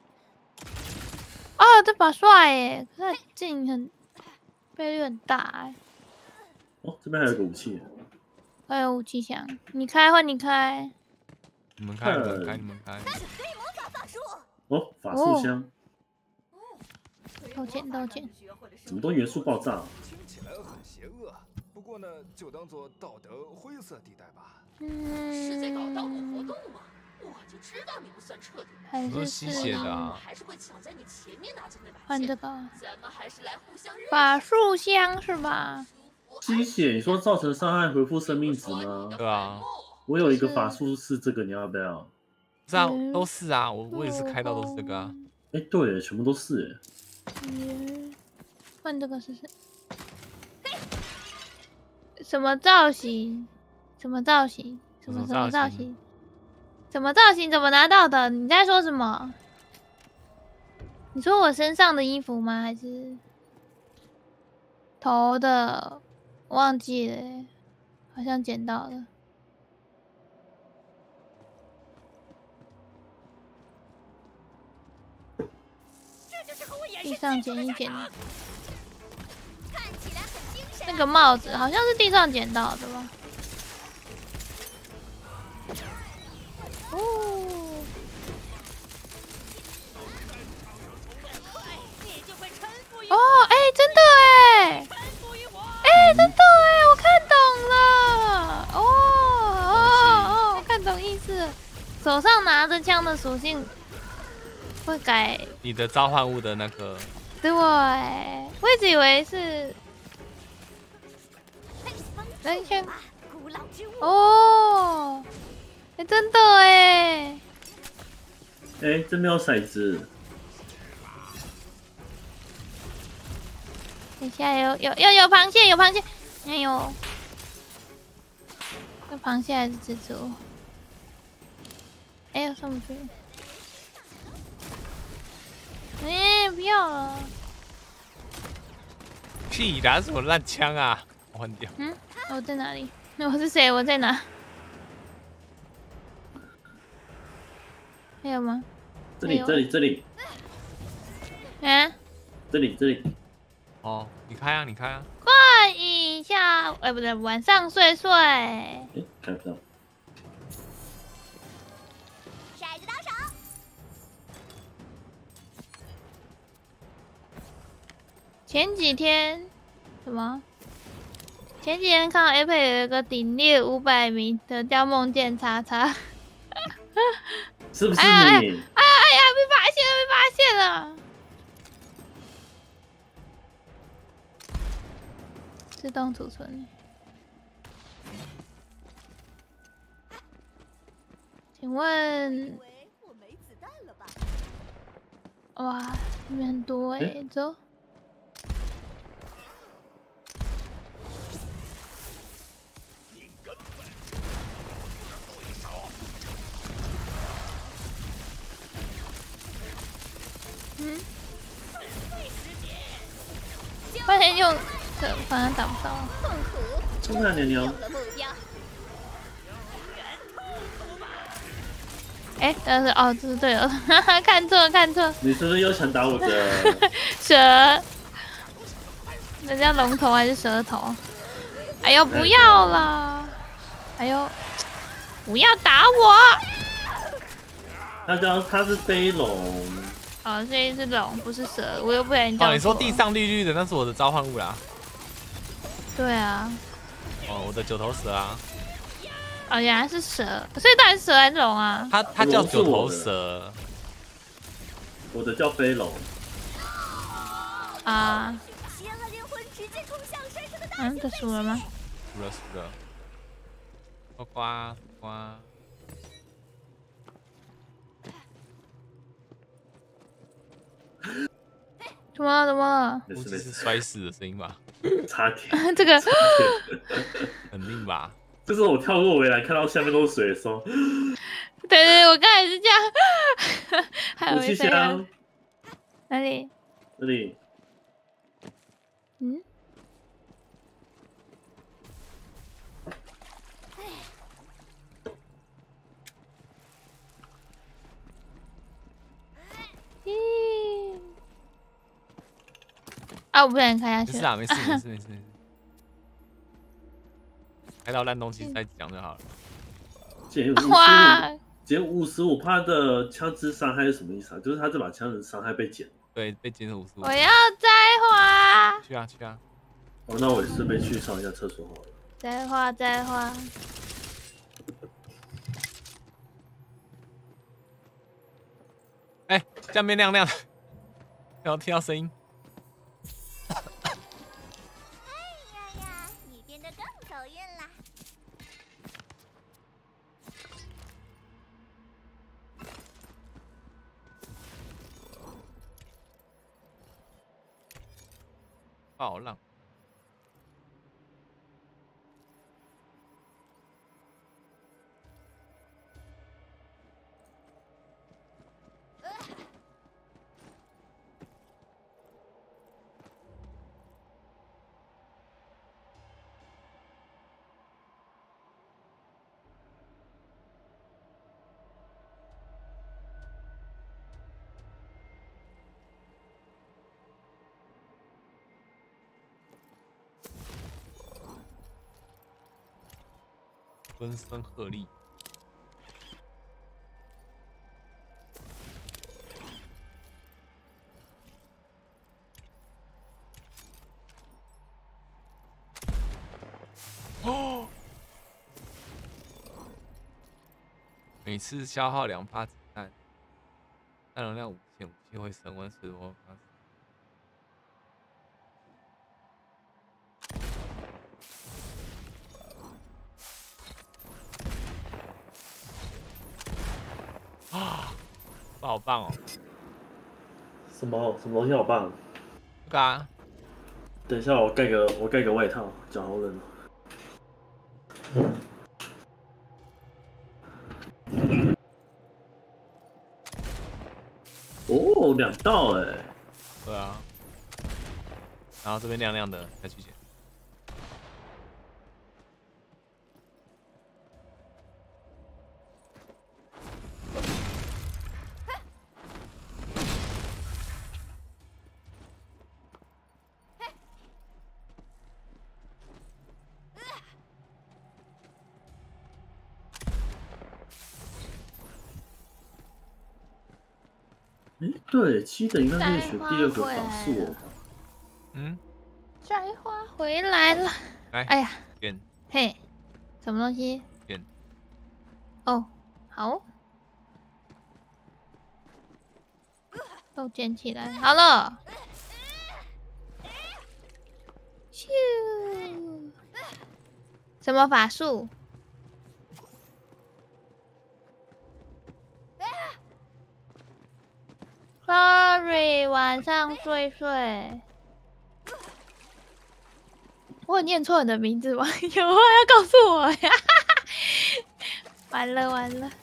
哦，这把帅耶，可是劲很，倍率很大哎。 哦，这边还有个武器。 还有武器箱，你开换你开。 你们开，你们开，你们开。 哦，法术箱。 道歉道歉。 怎么都元素爆炸？ 听起来很邪恶。不过呢，就当做道德灰色地带吧。 嗯， 是在搞盗墓活动吗？我就知道你不算彻底。 还是吸血的啊。 还是会抢在你前面拿着那把剑。 换这个。 咱们还是来互相认识。 法术箱是吧？ 吸血，你说造成伤害回复生命值吗？ 对啊。 我有一个法术是这个，你要不要？ 是啊，都是啊，我我也是开到都是这个啊。 哎，对，全部都是哎。 嗯，换这个试试。什么造型？什么造型？什么什么造型？什么造型？怎么拿到的？你在说什么？你说我身上的衣服吗？还是头的？忘记了耶，好像捡到了。地上捡一捡。那个帽子好像是地上捡到的吧？哦，哦，哎，真的哎，哎，真的哎，我看懂了，哦哦哦，我看懂意思，手上拿着枪的属性会改你的召唤物的那个。 对，我一直以为是。等一下，哦，哎，真的哎， 哎，这边有骰子。 等一下有有有有螃蟹，有螃蟹，哎呦，有螃蟹还是蜘蛛？哎呦，上不去。哎，不要了。 屁啦，什么烂枪啊！我换掉。 嗯，我在哪里？ 那我是谁？我在哪？还有吗？ 这里，这里，这里。 啊？ 这里，这里。 哦，你开啊，你开啊。 快一下，哎，不对，晚上睡睡。 哎，看不到。 骰子到手。 前几天什么？前几天看到 Apex 有一个顶猎五百名的叫梦见叉叉， 是不是你？ 哎呀哎呀哎呀！被发现了，被发现了！自动储存。请问？哇，里面很多哎、欸，走。嗯，发现用这反正打不到。 冲看牛牛。 哎，但是哦，这是队友，看错看错。 你是不是又想打我的蛇？那叫龙头还是蛇头？哎呦，不要啦！哎呦，不要打我！ 他叫他是飞龙。 哦，这一只龙不是蛇，我又不小心叫错了。 哦，你说地上绿绿的，那是我的召唤物啦。 对啊。 哦，我的九头蛇啊。 哦，原来是蛇，所以到底是蛇还是龙啊？ 它它叫九头蛇。 我的叫飞龙。 啊。嗯，这输了吗？ 输了输了。呱呱呱。 怎么了？怎么了？ 估计是摔死的声音吧。 差点。 这个。 肯定吧。 就是我跳过围栏，看到下面都是水的时候。 对对，我刚才是这样。还武器箱。 哪里？ 这里。 嗯。咦。啊！我不想开下去。 没事啊，没事，没事，没事。开到烂东西再讲就好了。 减五十五，减五十五趴的枪支伤害是什么意思啊？就是他这把枪的伤害被减。 对，被减了五十五。 我要摘花。 去啊去啊！ 哦，那我也是被去上一下厕所好了。 摘花摘花。 哎，下面亮亮的，然后听到声音。暴浪。温森鹤立。哦！每次消耗两发子弹，弹容量五千，武器会升温十多发。啊，好棒哦！ 什么什么东西好棒？ 这个啊， 等一下我盖个我盖个外套，脚好冷。哦，两道哎。 对啊。然后这边亮亮的，再去捡。 哎，对，七等应该可以学第二个法术哦。 嗯， 摘花回来了。 来， 哎呀， 变， 嘿，什么东西？ 变。 哦，好，都捡起来，好了。咻，什么法术？ Sorry， 晚上睡睡。我有念错你的名字吗？有话要告诉我呀！完了完了。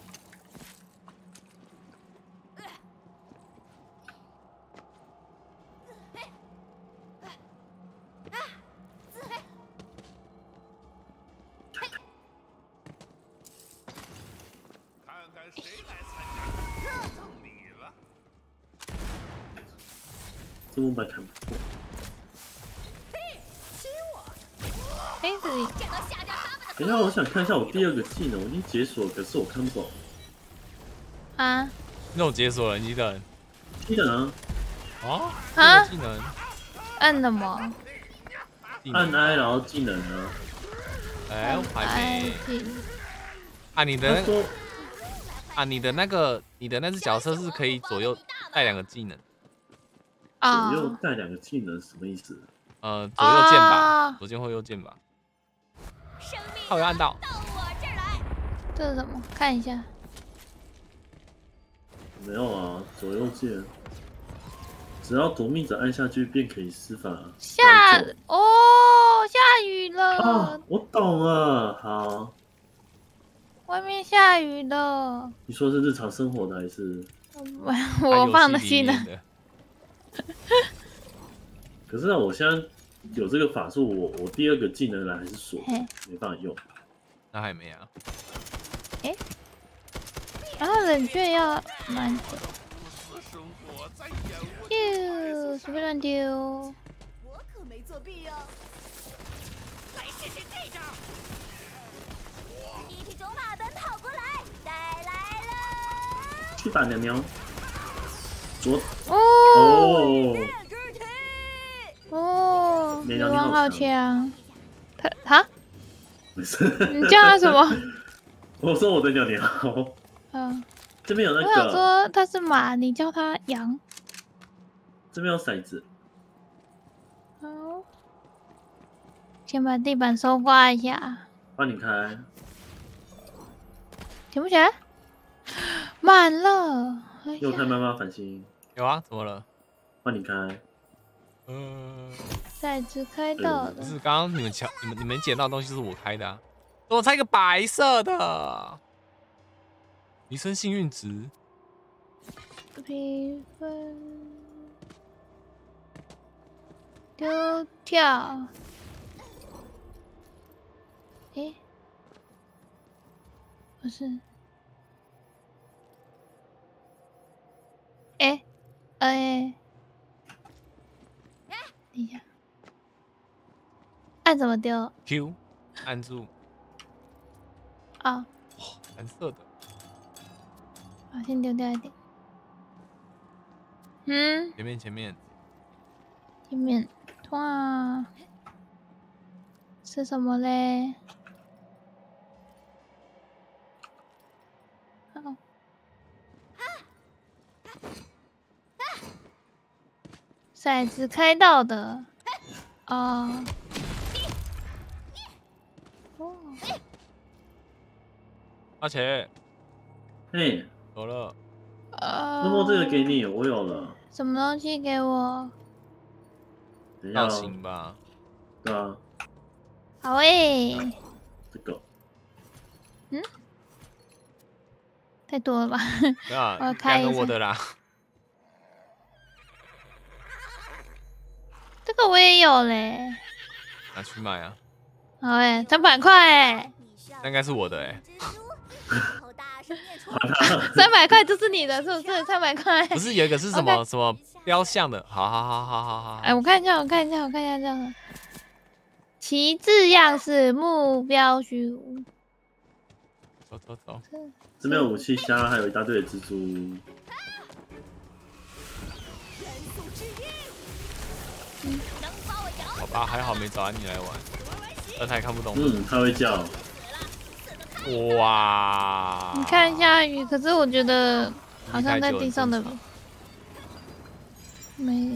看看谁来参加，到你了。 这木板看不错。 哎，这里。 等一下，我想看一下我第二个技能，我已经解锁，可是我看不懂。 啊？ 那种解锁了，你等。 技能啊？ 哦。 啊？ 技能。 按什么？ 按 I， 然后技能呢？ 哎，我还没。啊，你的那个。啊，你的那个，你的那只角色是可以左右带两个技能。 左右带两个技能什么意思？ 呃，左右键吧，左键或右键吧。好，有按到。 这是什么？看一下。 没有啊，左右键，只要夺命者按下去便可以施法。 下哦，下雨了。 啊，我懂了，好。 外面下雨了。 你说是日常生活的还是？ 我我放的技能。 可是啊，我现在有这个法术，我我第二个技能栏还是锁，没办法用。 那还没啊？ 哎，然后冷却要蛮久。丢，随便乱丢。 我可没作弊哟。 来试试这招。 一匹种马奔跑过来，带来了。 去吧，喵喵。左。 哦。 哦。 哦， 女王好强，他哈？ 没事。 你叫他什么？ 我说我的鸟鸟。 嗯， 这边有那个。 我想说他是马，你叫他羊。 这边有骰子。 好，先把地板收刮一下。 帮你开。 填不起来？满了。 又开妈妈繁星。 有啊，怎么了？ 帮你开。 嗯， 骰子开到了。 不是，刚刚你们抢，你们你们捡到的东西是我开的啊。我猜一个白色的，提升幸运值。 评分丢掉。诶，不是。诶，哎。等一下，按怎么丢 ？Q， 按住。 啊。 哇，蓝色的。 好，先丢掉一点。嗯。 前面前面。 前面，哇，是什么嘞？好。骰子开到的，啊，哦， 阿杰， 嘿， 有了， 呃， 摸摸这个给你，我有了。 什么东西给我？ 等一下， 造型吧。 对啊。 好诶。 这个。 嗯？太多了吧？ 对啊， 我开两个我的啦。 这个我也有嘞， 拿去卖啊！ 好哎，三百块哎， 那应该是我的哎。 三百块就是你的，是不是？三百块。 不是有一个是什么什么雕像的？好好好好好好。 哎，我看一下，我看一下，我看一下这样。旗帜样式，目标虚无。 走走走。 这边有武器箱，还有一大堆的蜘蛛。 吧，还好没找安妮来玩，但他也看不懂。 嗯，他会叫。 哇！ 你看下雨，可是我觉得好像在地上的没。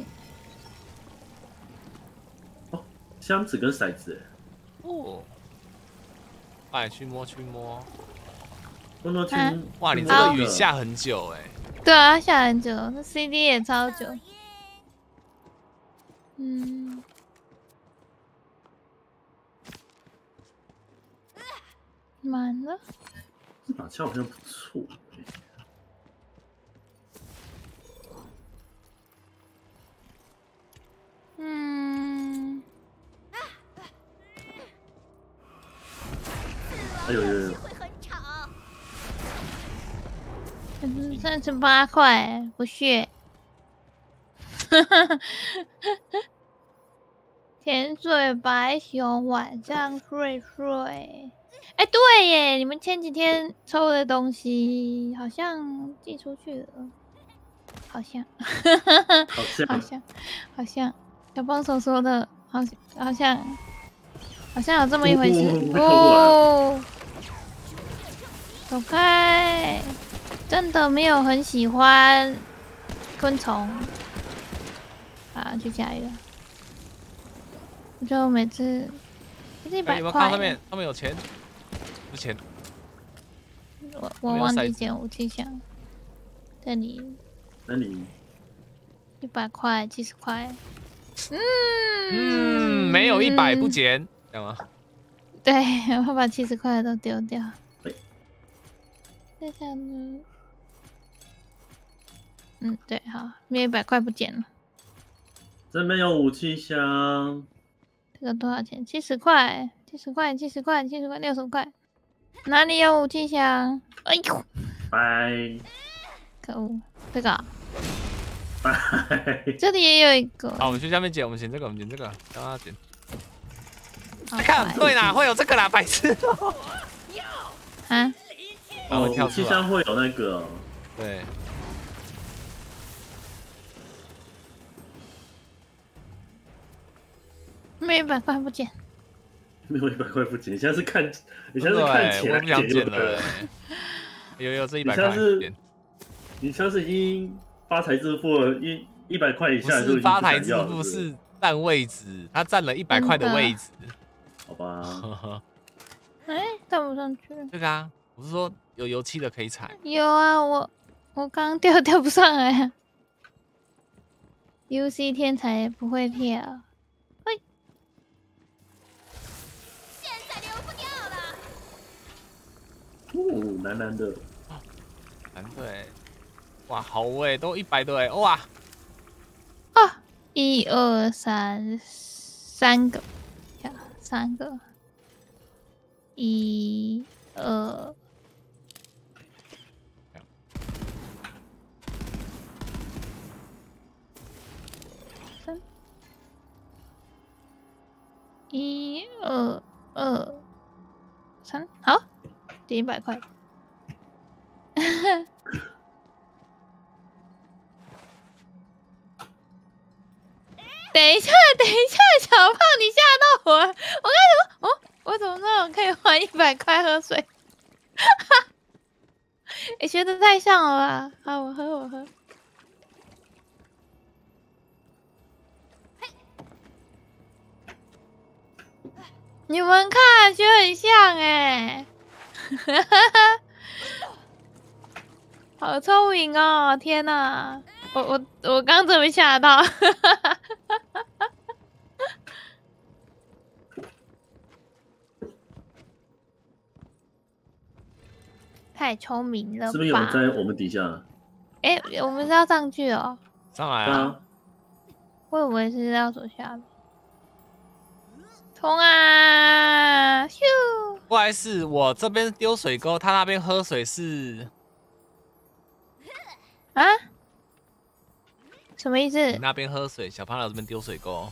哦，箱子跟骰子。 哦。快去摸去摸。 摸摸去。 哇，你这个雨下很久哎。 对啊，下很久，那 C D 也超久。嗯。满了。 这把枪好像不错。 嗯。 哎呦呦呦！ 三十八块，不屑。甜水白熊晚上睡睡。哎，对耶，你们前几天抽的东西好像寄出去了，好像， 好像， 好像，好像，小帮手说的，好，好像，好像有这么一回事哦。走开！真的没有很喜欢昆虫。啊，去加油！我就每次一百块。 有没有看上面？上面有钱。之前我我忘记捡武器箱，这里， 那你一百块，七十块，嗯嗯，没有一百不捡，这样吗？ 对，我会把七十块都丢掉。这下呢？嗯，对，好，没有一百块不捡了。 这边有武器箱， 这个多少钱？七十块，七十块，七十块，七十块，六十块。哪里有武器箱？哎呦！ 拜！ 可恶，这个、啊。 拜！ 这里也有一个。 好，我们去下面捡，我们捡这个，我们捡这个，让他捡。看，对啦，会有这个啦，白痴。 啊？ 哦，武器箱会有那个、哦。 对。 没一百块不捡。 没有一百块不捡，你现在是看，你现在是看钱来捡了。有有这一百块，你现在是，你现在是已经发财致富了，一一百块以下就已经不发财致富是占位置，他占了一百块的位置。 好吧。 哎，站不上去。 这个啊，我是说有油漆的可以踩。 有啊，我我刚掉掉不上来。U C 天才不会跳。 哦，男男的， 男的哎，哇，好哎，都一百的哎，哇！ 啊，一二三，三个，呀，三个，一二，三，一二二三，好。第一百块，等一下，等一下，小胖，你吓到我！我刚才说，哦，我怎么那种可以还一百块喝水？哈，哎，学的太像了吧？好，我喝，我喝。你们看，学很像哎。好聪明哦！天哪，我我我刚怎么吓到？太聪明了吧？ 是不是有人在我们底下？ 哎、欸，我们是要上去哦。 上来啊！ 我以为是要走下面。冲啊！咻！ 不好意思，我这边丢水沟，他那边喝水是啊？什么意思？ 你那边喝水，小胖老这边丢水沟。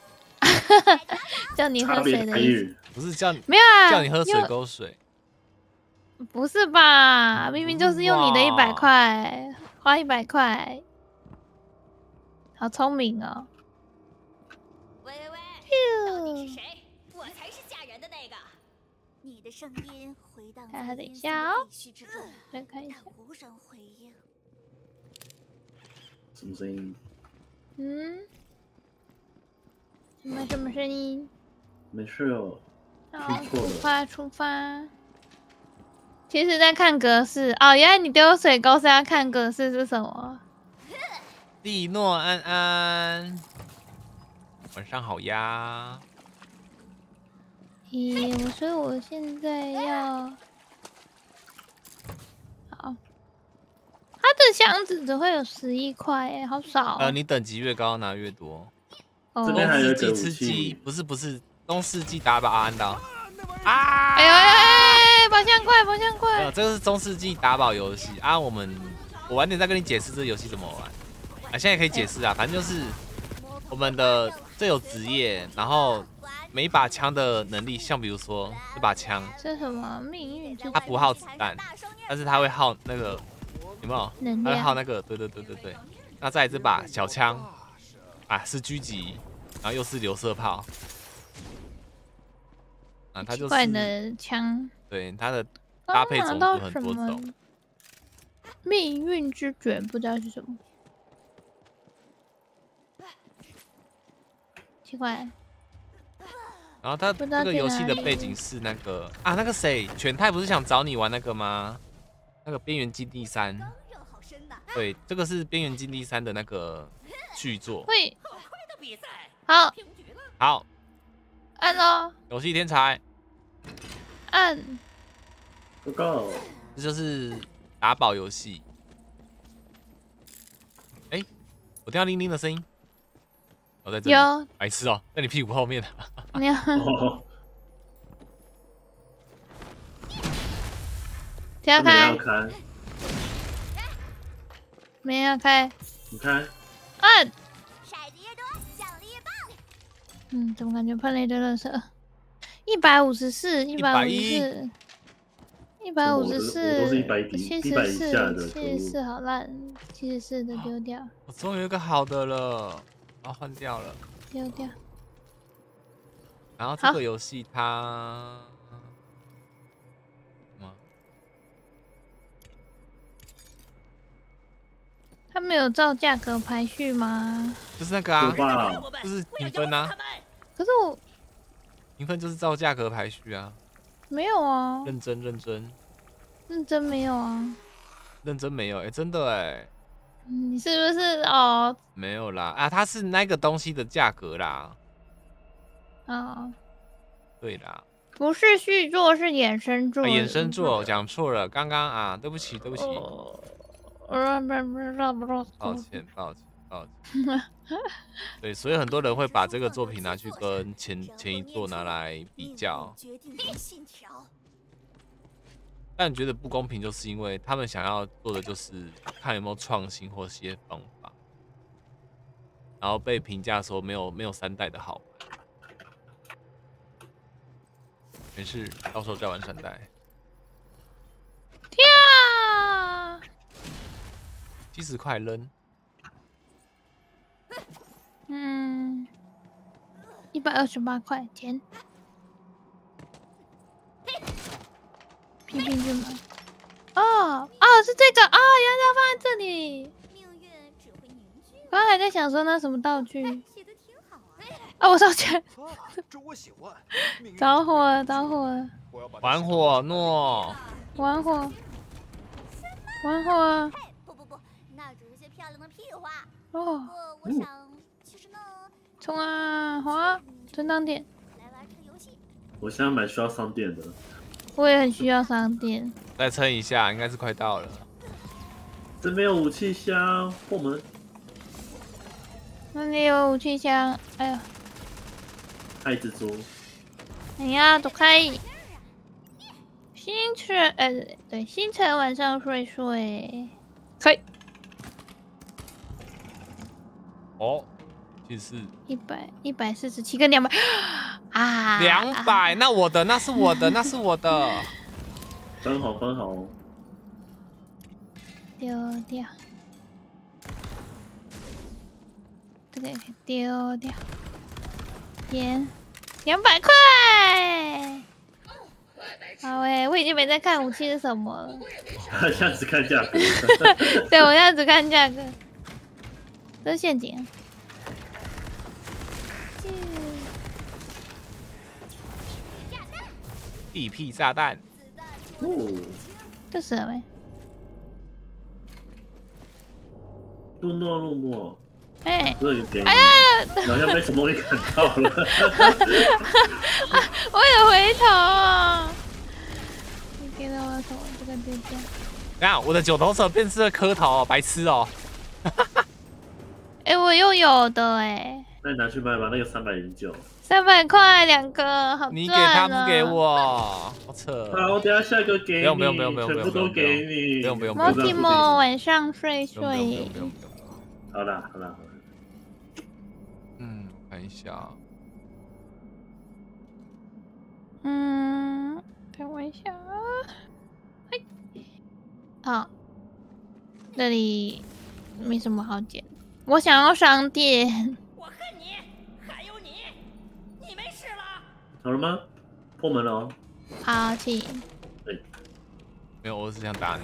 叫你喝水的意思？ 不是叫你没有啊？ 叫你喝水沟水。 不是吧？明明就是用你的一百块花一百块，好聪明哦！ 喂喂喂， 到底是谁？我才是吓人的那个。你的声音回荡在阴森的废墟之中， 再看一下， 无人回应。 什么声音？ 嗯？什么什么声音？ 没事哦。 好，出发出发。其实在看格式哦，原来你丢水沟是要看格式是什么？ 蒂诺安安，晚上好呀。 咦，所以我现在要好，它的箱子只会有十一块，哎，好少、哦。 呃，你等级越高拿越多。 哦、 这边还有一个武吃鸡， 器， 不是不是，中世纪打靶安到。啊！ 哎呦哎呦哎！宝箱怪，宝箱怪。 没有，这个是中世纪打宝游戏啊。我们我晚点再跟你解释这个游戏怎么玩啊。现在也可以解释啊，反正就是我们的这有职业，然后每一把枪的能力，像比如说这把枪， 这什么命运？ 它不耗子弹，但是它会耗那个有没有？它会耗那个，对对对对对。那再来这把小枪啊，是狙击，然后又是流射炮。啊，它就是怪的枪， 对它的搭配种族很多种。 命运之卷不知道是什么，奇怪。 然后它这个游戏的背景是那个啊，那个谁，全泰不是想找你玩那个吗？那个边缘基地三。对，这个是边缘基地三的那个续作。 会，好， 好。 按咯， 游戏天才， 按， 不够， 这就是打宝游戏。哎、欸，我听到铃铃的声音，我、哦、在这里。 有， 白痴哦，在你屁股后面。 没有。跳开，没有开， 你开， 按。 嗯， 怎么感觉喷了一堆垃圾？一百五十四，一百五十四，一百五十四，七十四，七十四好烂，七十四的丢掉。 我终于有一个好的了，要换掉了， 丢掉。 然后这个游戏它什么？ 它没有照价格排序吗？ 就是那个啊，就是评分啊。 可是我评分就是照价格排序啊。 没有啊。 认真认真。 认真没有啊。 认真没有哎、欸，真的哎、欸。 你是不是哦？ 没有啦啊，它是那个东西的价格啦。 啊、哦。 对啦。 不是续作，是衍生作。 啊、衍生作讲错了，刚刚啊，对不起对不起。 哦抱歉，抱歉，抱歉。对，所以很多人会把这个作品拿去跟前前一作拿来比较。但觉得不公平，就是因为他们想要做的就是看有没有创新或些方法，然后被评价说没有没有三代的好玩。没事，到时候再玩三代。 跳。 七十块扔， 嗯，一百二十八块钱，拼拼就买。哦哦，是这个啊、哦，原来要放在这里。刚刚还在想说那什么道具。啊、哦，我烧起来。 这我喜欢。 着火了，着火了。 玩火诺。 玩火。玩火。 漂亮的屁话哦， 我想其实呢， 冲啊，好啊，存档点。 来玩这个游戏。 我现在蛮需要商店的。 我也很需要商店。 再撑一下，应该是快到了。 这边有武器箱，后门。 那里有武器箱，哎呀， 爱蜘蛛。 哎呀，躲开！星辰，呃，对，星辰晚上睡睡，可以。 哦，其实是一百一百四十七跟两百啊， 两百，那我的那是我的那是我的， 分好分好， 丢掉，这个也可以丢掉， 间，两百块。好诶，我已经没在看武器是什么了。 现在只看价格。 对，我现在只看价格。这是陷阱。 地屁炸弹。 哦。 这是什么？ 路诺路诺。 哎。 这个给你。 哎呀！ 好像被什么东西砍到了。 我有回头啊！你给了我什么？这个对象。 等下，我的九头蛇变成了磕头，白痴哦！ 哎，我又有的哎。 那你拿去卖吧，那个三百零九。 三百块两个，好赚啊！ 你给他不给我，好扯。 好，我等下下个给你。 不用不用不用不用， 全部都给你。 不用不用。 莫提莫，晚上睡睡。 不用不用不用。 好啦好啦好啦。 嗯，看一下。 嗯，等我一下啊。嘿，好，这里没什么好捡。我想要商店。 我恨你，还有你，你没事了？ 好了吗？破门了哦。 好，请。 对。 没有，我只想打你。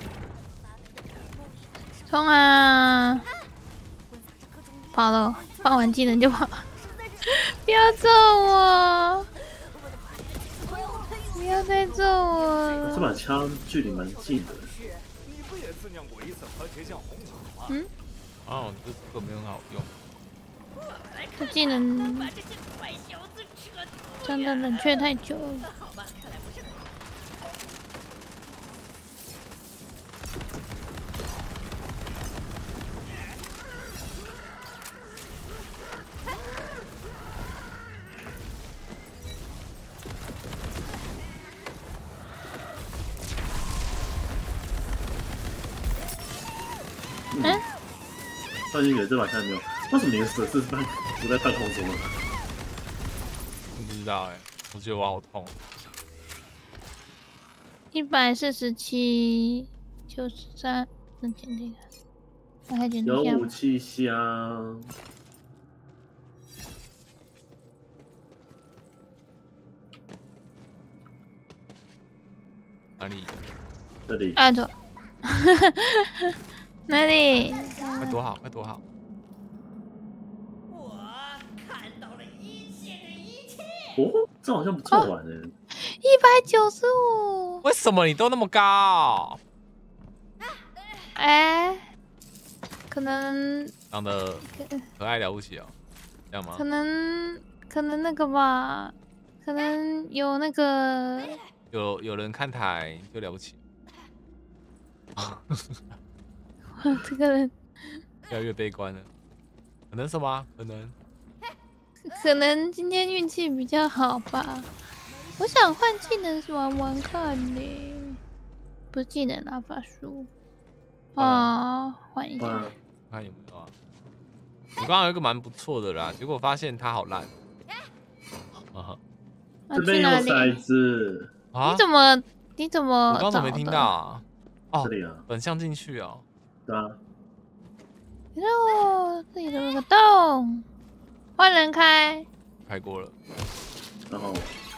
冲啊！跑了，放完技能就跑。不要揍我！不要再揍我！ 这把枪距离蛮近的。 你不也自酿过一次番茄酱红茶吗？ 嗯。 哦，这这个没很好用。 这技能真的冷却太久了。嗯。 放进去这把枪没有，为什么你的蛇是半不在半空中了？ 不知道哎、欸，我觉得我好痛。 一百四十七，九十三，那捡这个，我还捡有武器箱。 哪里？ 这里。 啊，走。哪里？ 快躲好，快躲好！ 我看到了一切的一切。 哦，这好像不错玩的。 一百九十五。 为什么你都那么高？ 哎，可能长得可爱了不起哦，这样吗？ 可能可能那个吧，可能有那个有有人看台就了不起。 这个人越来越悲观了，可能什么？可能可能今天运气比较好吧。我想换技能玩玩看呢，不是技能啊，法术。啊，换一下。 看有没有啊？我刚刚有一个蛮不错的啦，结果发现它好烂。 啊， 这边有骰子啊？ 你怎么你怎么？ 我刚怎么没听到啊？哦， 这里啊， 本相进去哦。 对啊。 哟，这里怎么有个洞？换人开。 开过了。 然后。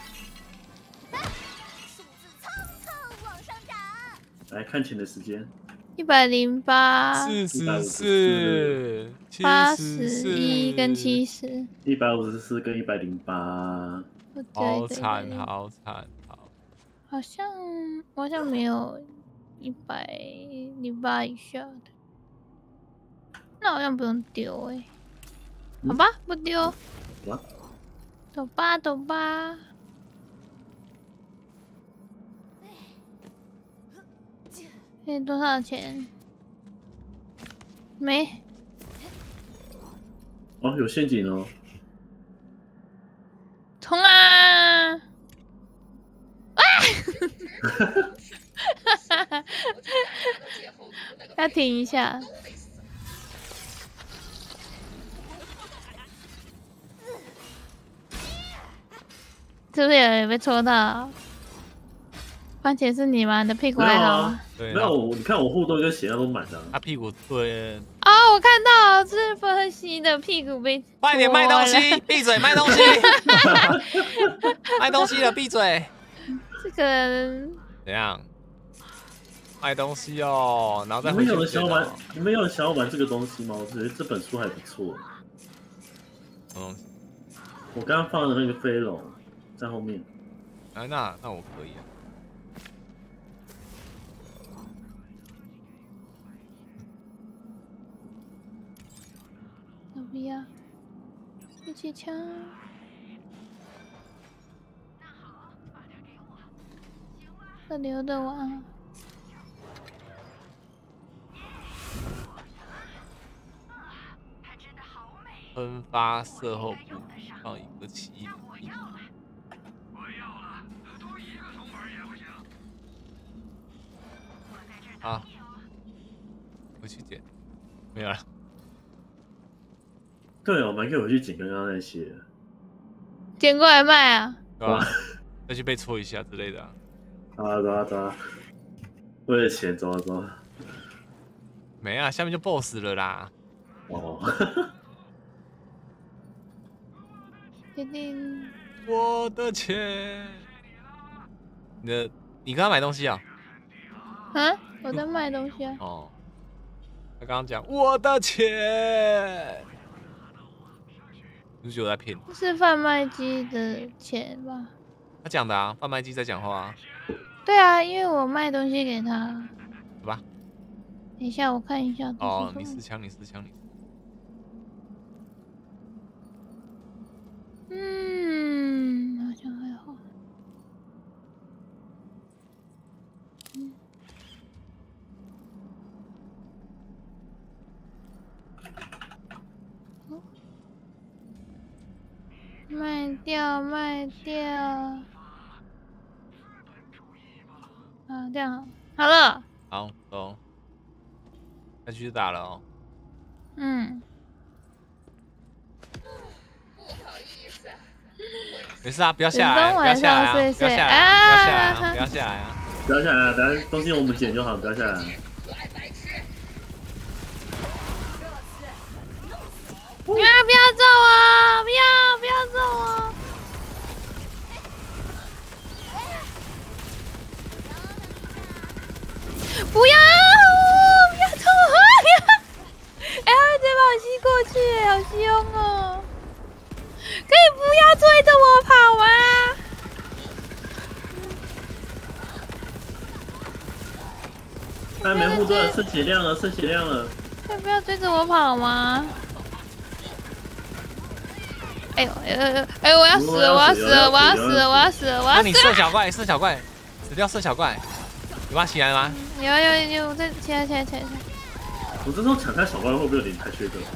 数字蹭蹭往上涨。 来看钱的时间。 一百零八。 四十四。 八十一跟七十。 一百五十四跟一百零八。 好惨，好惨，好。 好像我好像没有一百零八以下的。那好像不用丢哎、欸，好吧，不丢。走吧，走吧。哎，多少钱？没。 哦，有陷阱哦。 冲啊！啊！要停一下。是不是有人被戳到？番茄是你吗？你的屁股还好吗？ 没有，你看我互动跟血量都满的。 他屁股对。 啊！ 我看到是分析的屁股被快点卖东西，闭嘴卖东西，卖东西了闭嘴。 这个人怎样？卖东西哦，然后再你回去、 们有人想要玩哦？ 你们有人想要玩这个东西吗？我觉得这本书还不错。 嗯， 我刚刚放的那个飞龙在后面。 啊，那那我可以啊。 要不要一起抢？这留着我啊。 喷发射后不放一个奇异的币。啊，回去捡，没有了。 对哦，蛮可以回去捡刚刚那些。 捡过来卖啊？ 对吧？再去被戳一下之类的啊。 走啊走啊走啊！为了钱，走啊走啊！ 没啊，下面就 B O S S 了啦。 哦。 决定。 我的钱。你的，你刚刚买东西啊？ 啊，我在卖东西啊。 哦。他刚刚讲我的钱，你是觉得我在骗你？ 是贩卖机的钱吧？ 他讲的啊，贩卖机在讲话啊。 对啊，因为我卖东西给他。 好吧。 等一下，我看一下。 哦，你是枪，你是枪，你。 嗯，好像还好。嗯。哦。卖掉，卖掉。啊，这样好，好了。 好，走。再继续打了哦。 嗯。 没事啊，不要下来，不要下来啊，不要下来啊，不要下来啊， 不要下来啊！等下东西我们捡就好，不要下来。 不要不要揍我！不要不要揍我！不要不要揍我！不要！哎，他直接把我吸过去，好凶哦！可以不要追着我跑吗？ 哎，没护盾，剩血量了，剩血量了。 可以不要追着我跑吗？哎呦哎呦哎呦！我要死了！我要死了！我要死了！我要死了！我要死了！ 那你射小怪，射小怪，死掉射小怪，有吗？起来吗？ 有有有，我再起来起来起来！ 我这时候抢开小怪会不会有点太缺德？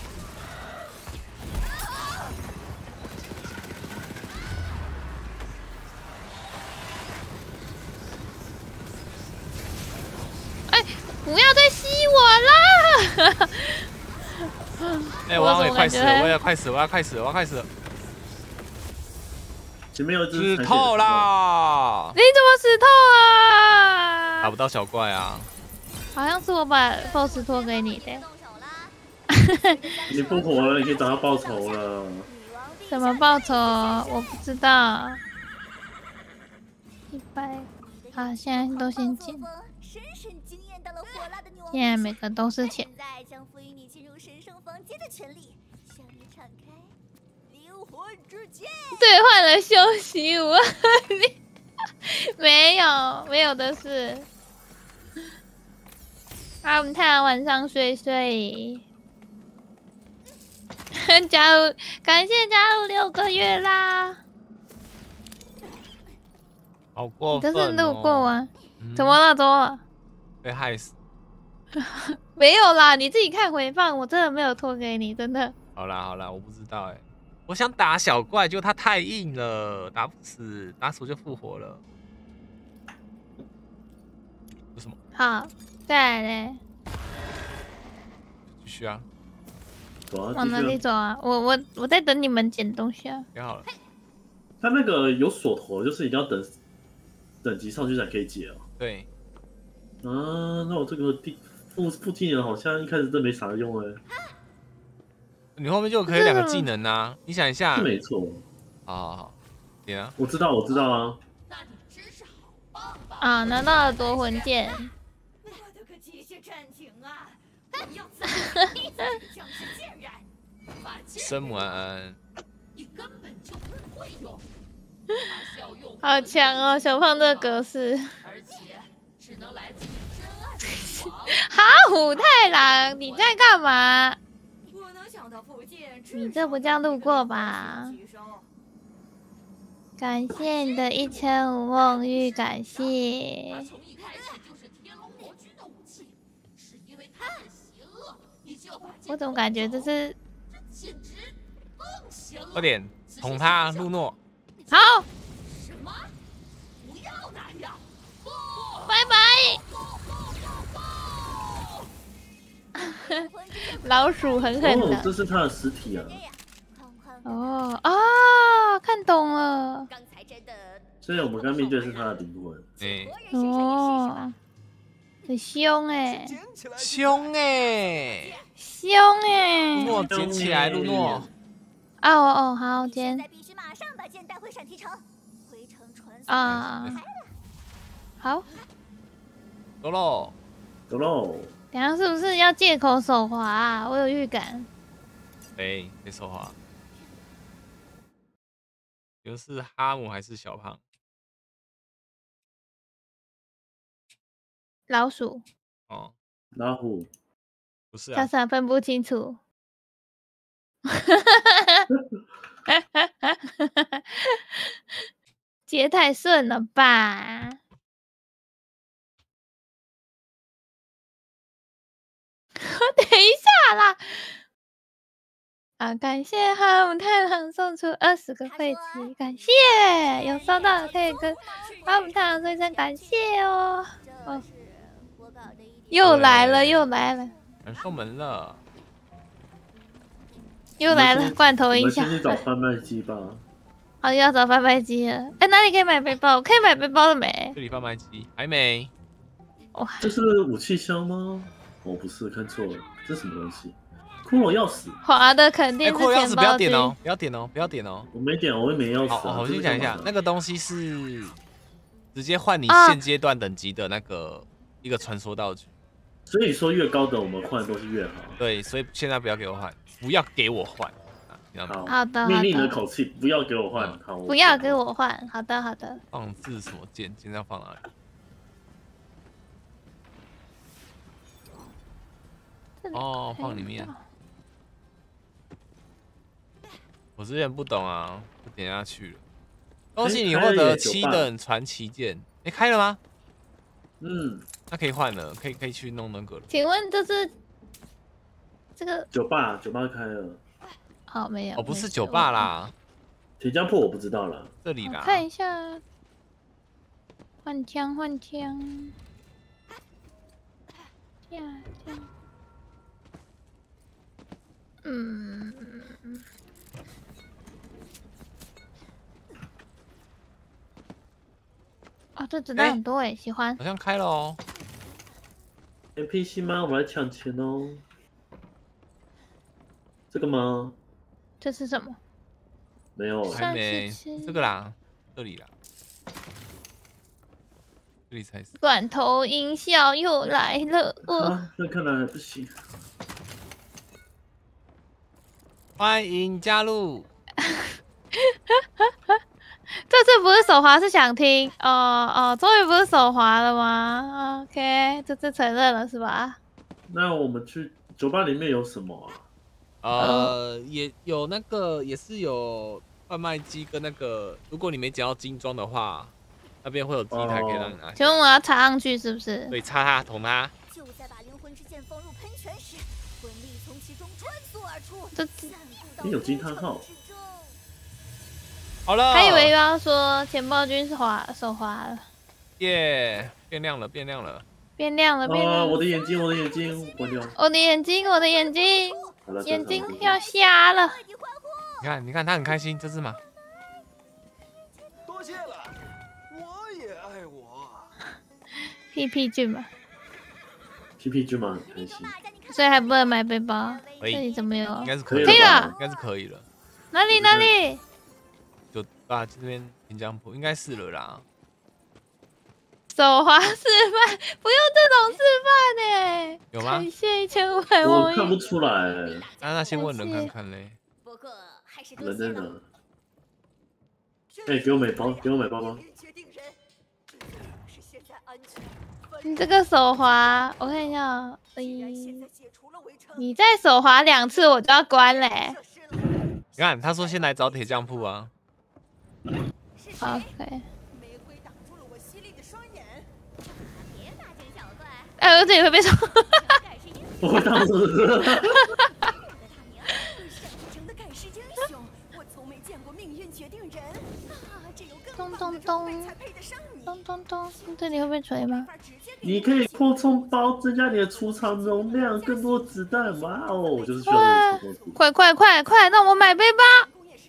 哎，不要再吸我了！ 哎，我也快死了，我也快死了，我要快死了，我要快死了！ 前面有一只死透啦！ 你怎么死透啊？ 打不到小怪啊！ 好像是我把 B O S S 托给你的。 你复活了，你可以找他报仇了。 怎么报仇？我不知道。一百，好，现在都先捡。现在每个都是钱。将赋予你进入神圣房间的权利，向你敞开灵魂之剑。兑换了休息五万里，没有，没有的事。啊，我们太阳晚上睡睡。加入，感谢加入六个月啦！ 好过分哦！ 你这是路过啊？嗯、怎么了？怎么了？ 被害死。 没有啦，你自己看回放，我真的没有托给你，真的。 好啦好啦，我不知道哎、欸，我想打小怪，结果它太硬了，打不死，打死我就复活了。有什么？ 好，再来嘞。 继续啊。 往哪里走啊？我我我在等你们捡东西啊。 捡好了。 它那个有锁头，就是一定要等等级上去才可以解哦。 对。 啊，那我这个地附附近人好像一开始都没啥用哎。 你后面就可以两个技能啊！你想一下， 没错。 好好好，点啊！ 我知道，我知道啊。 啊，拿到了夺魂剑。 我的个机械战警啊！不要再将士剑然，把剑生母安安， 你根本就不会用。 好强哦，小胖这个格式。 而且只能来自于真爱的哈虎太郎，你在干嘛？ 我能想到附近， 你这不叫路过吧？感谢你的一千五梦玉，感谢。 从一开始就是天龙魔君的武器，是因为他很邪恶，你就要把我怎么感觉这是？ 这简直更邪恶！ 快点捅他，路诺。 好。 什么？不要那样！ 拜拜。老鼠狠狠的。 哦，这是他的尸体啊。 哦啊，看懂了。 所以我们刚面对的是他的灵魂。 哎。 哦，很凶哎。 凶哎。 凶哎。 路诺捡起来，路诺。 哦哦，好捡。 必须马上把剑带回闪提城，回城传送。 啊。好。 走喽。 走喽。 等下是不是要借口手滑啊？我有预感。 哎，别手滑。你们是哈姆还是小胖？ 老鼠。 哦， 老虎。 不是啊。 他啥分不清楚。接太顺了吧？等一下啦！啊，感谢哈姆太郎送出二十个会籍，感谢有收到可以跟哈姆太郎说一声感谢哦。哦，又来了，又来了， 人送门了， 又来了，罐头音效。 我们先去找贩卖机吧。 哦，又要找贩卖机了。哎，哪里可以买背包？可以买背包了没？ 这里贩卖机还没。 哇， 这是武器箱吗？哦，不是，看错了，这是什么东西？骷髅钥匙， 滑的肯定是钱包机。 骷髅钥匙不要点哦，不要点哦，不要点哦。 我没点，我也没钥匙、啊。 好，我先讲一下，那个东西是直接换你现阶段等级的那个、啊、一个传说道具。 所以说越高的我们换都是越好。 对，所以现在不要给我换，不要给我换。 好， 好的， 命令的口气，不要给我换。 嗯、 好， 不要给我换。好的，好的。 放置什么键？键要放哪里？哦，放里面。我之前不懂啊，就点下去了。恭喜你获得七等传奇剑。哎，开了吗？ 嗯， 那可以换了，可以可以去弄那个了。 请问这是这个酒吧？酒吧开了。 哦，没有。 哦，不是酒吧啦。 铁匠铺我不知道啦。 这里啦。 看一下。换枪，换枪。这样这样。嗯。哦，这子弹很多哎，喜欢。 好像开了哦。 N P C 吗？我们来抢钱哦。这个吗？ 这是什么？ 没有， 还没。这个啦，这里啦，这里才是。 罐头音效又来了。 啊，那看来还不行。 欢迎加入。 这次不是手滑，是想听哦哦，终于不是手滑了吗 ？OK， 这次承认了是吧？ 那我们去酒吧里面有什么啊？呃，也有那个，也是有贩卖机跟那个，如果你没捡到精装的话，那边会有机台可以让你拿。 请问我要插上去是不是？ 对，插它，捅它。 就在把灵魂之剑放入喷泉时，魂力从其中穿梭而出。 这你有惊叹号。 好了， 还以为又要说钱包君是滑手滑了。 耶，变亮了，变亮了， 变亮了，变亮了。 我的眼睛，我的眼睛，关掉。 我的眼睛，我的眼睛，眼睛要瞎了。 你看，你看，他很开心，这只马。 多谢了，我也爱我。 屁屁君嘛。 P P G 吗？很开心。 所以还不能买背包。 可以这里怎么有？ 应该是可以可以了， 应该是可以了。 哪里哪里？ 就啊，这边平江铺应该是了啦。 手滑示范，不用这种示范呢。 有吗？ 感谢一千五百我看不出来。 那那先问人看看嘞。 人在哪？哎，给我买包，给我买包包。 你这个手滑，我看一下，嗯，你再手滑两次，我就要关嘞。 你看，他说先来找铁匠铺啊。 OK。哎，我这里会被说。 我会当时。 咚咚咚，咚咚咚，这里会被锤吗？ 你可以扩充包，增加你的储藏容量，更多子弹。哇哦，我就是需要这个东西。 快快快快，让我买背包。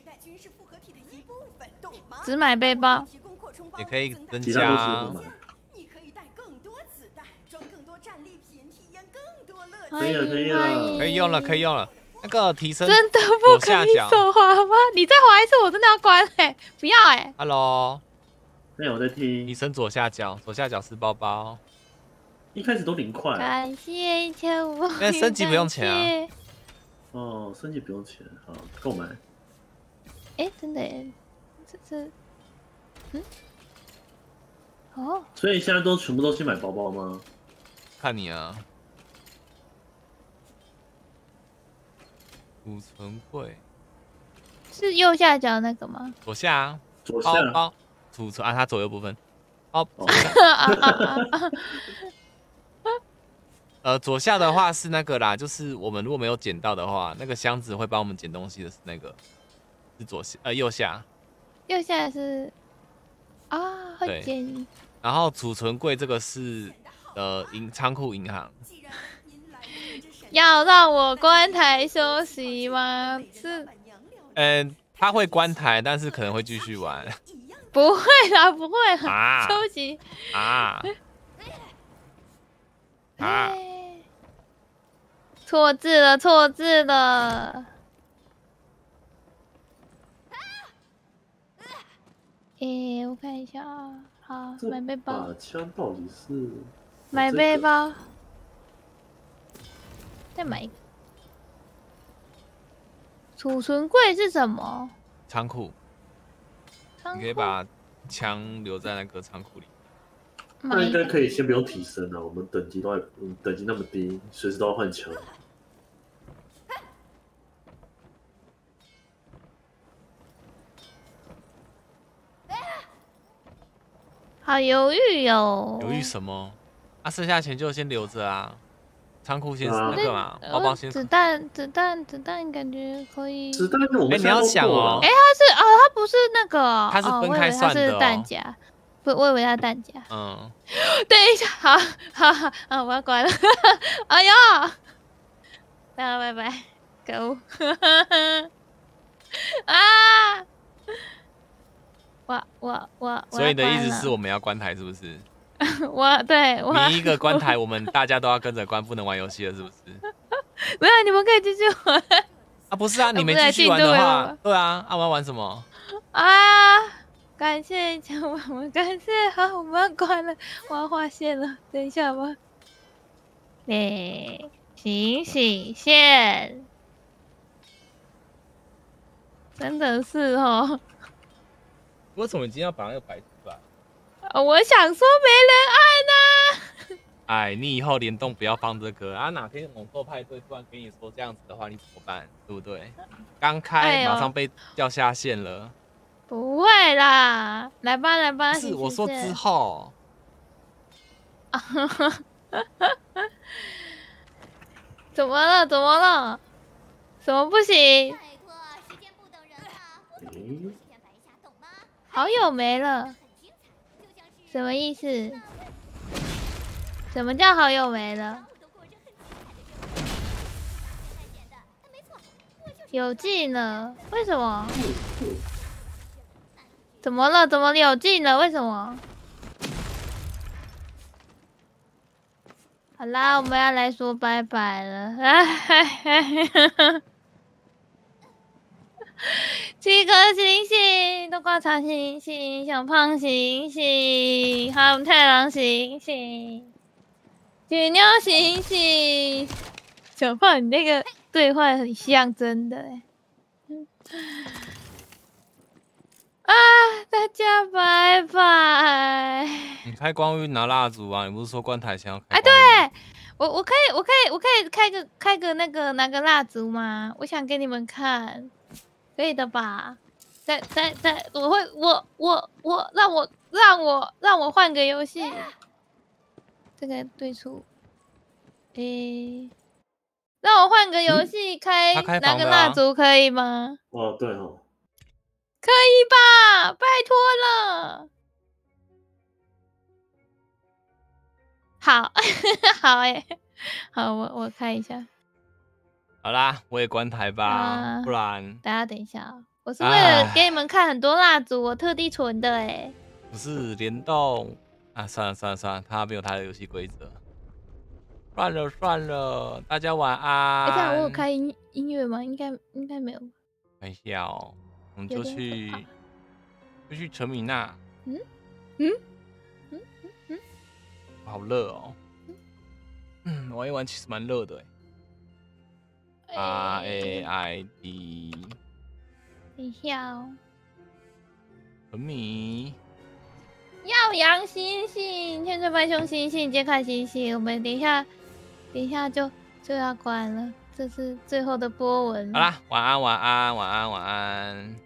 只买背包。 也可以增加。 可以了，可以了， 可以用了，可以用了。那个提升真的不可以手滑吗？你再滑一次，我真的要关哎、欸！不要哎、欸、 ！Hello， 没有我在听。 提升左下角，左下角是包包。 一开始都零块。 感谢一千五。 那升级不用钱啊。 哦，升级不用钱，好，购买。 哎、欸，真的耶，这这，嗯，哦。 所以现在都全部都去买包包吗？ 看你啊。储存柜是右下角那个吗？ 左下啊， 左下包包储存啊，它左右部分。包。呃，左下的话是那个啦，就是我们如果没有捡到的话，那个箱子会帮我们捡东西的是那个，是左下呃右下。 右下是啊，会捡。 然后储存柜这个是呃银仓库银行。 要让我关台休息吗？是， 嗯，他会关台，但是可能会继续玩。 不会啦，不会啦， 啊、 休息啊啊！ 错字了，错字了。诶、欸，我看一下啊，好，买背包。 把枪到底是？ 买背包。再买一个。储存柜是什么？ 仓库。你可以把枪留在那个仓库里。 那应该可以先不用提升了，我们等级都还，嗯，等级那么低，随时都要换枪。 好犹豫哦。 犹豫什么？啊，剩下钱就先留着啊。仓库先那个嘛，包包先。 子弹，子弹，子弹，感觉可以。 子弹我们哎，你要想哦。 哎，它是哦，它不是那个， 它是分开算的哦。 它是弹夹，不，我以为它弹夹。 嗯。 等一下，好，好，好，啊，我要关了。哎呀，大家拜拜，可恶！啊！我我我。 所以你的意思是我们要关台是不是？ 我对我你一个关台，我们大家都要跟着关，不能玩游戏了，是不是？ 没有，你们可以继续玩。 啊，不是啊，你没继续玩的话，对啊，啊，我要玩什么？ 啊！感谢一千万，我感谢，好，我们要关了，我要划线了，等一下吧。哎，醒醒线，真的是哦。 为什么你今天要把那个摆出来？ 我想说没人爱呢。 哎，你以后联动不要放这个啊！哪天猛兽派对突然跟你说这样子的话，你怎么办？对不对？刚开、哎、马上被掉下线了。 不会啦，来吧来吧。 是我说之后。 怎么了？怎么了？什么不行？好友没了。什么意思？什么叫好友没了？有劲了？为什么？怎么了？怎么有劲了？为什么？ 好啦，我们要来说拜拜了。七颗星星，冬瓜茶星星，小胖星星，哈姆太郎星星，巨牛星星。小胖，你那个对话很像真的哎。啊，大家拜拜。 你开光晕拿蜡烛啊？你不是说关台前要开？ 哎，对，我我可以我可以我可以开个开个那个拿个蜡烛吗？我想给你们看。可以的吧？在在在，我会我我我让我让我让我换个游戏。这个对出，诶，让我换个游戏开拿个蜡烛可以吗？ 哦，对哦， 可以吧？拜托了。好，好哎、欸，好，我我看一下。 好啦，我也关台吧，啊、不然大家等一下啊、喔，我是为了给你们看很多蜡烛，我特地存的哎、欸。 不是联动啊，算了算了算了，他没有他的游戏规则，算了算了，大家晚安。 哎、欸，这样我有开音音乐吗？应该应该没有。 看一下哦，我们就去就去陈米娜。 嗯嗯嗯嗯嗯， 好热哦。嗯，玩一玩其实蛮热的哎。R A I D， 等一下哦。 陈米， 耀阳星星，千岁白熊星星，揭开星星。我们等一下，等一下就就要关了，这是最后的波纹。 好啦，晚安，晚安，晚安，晚安。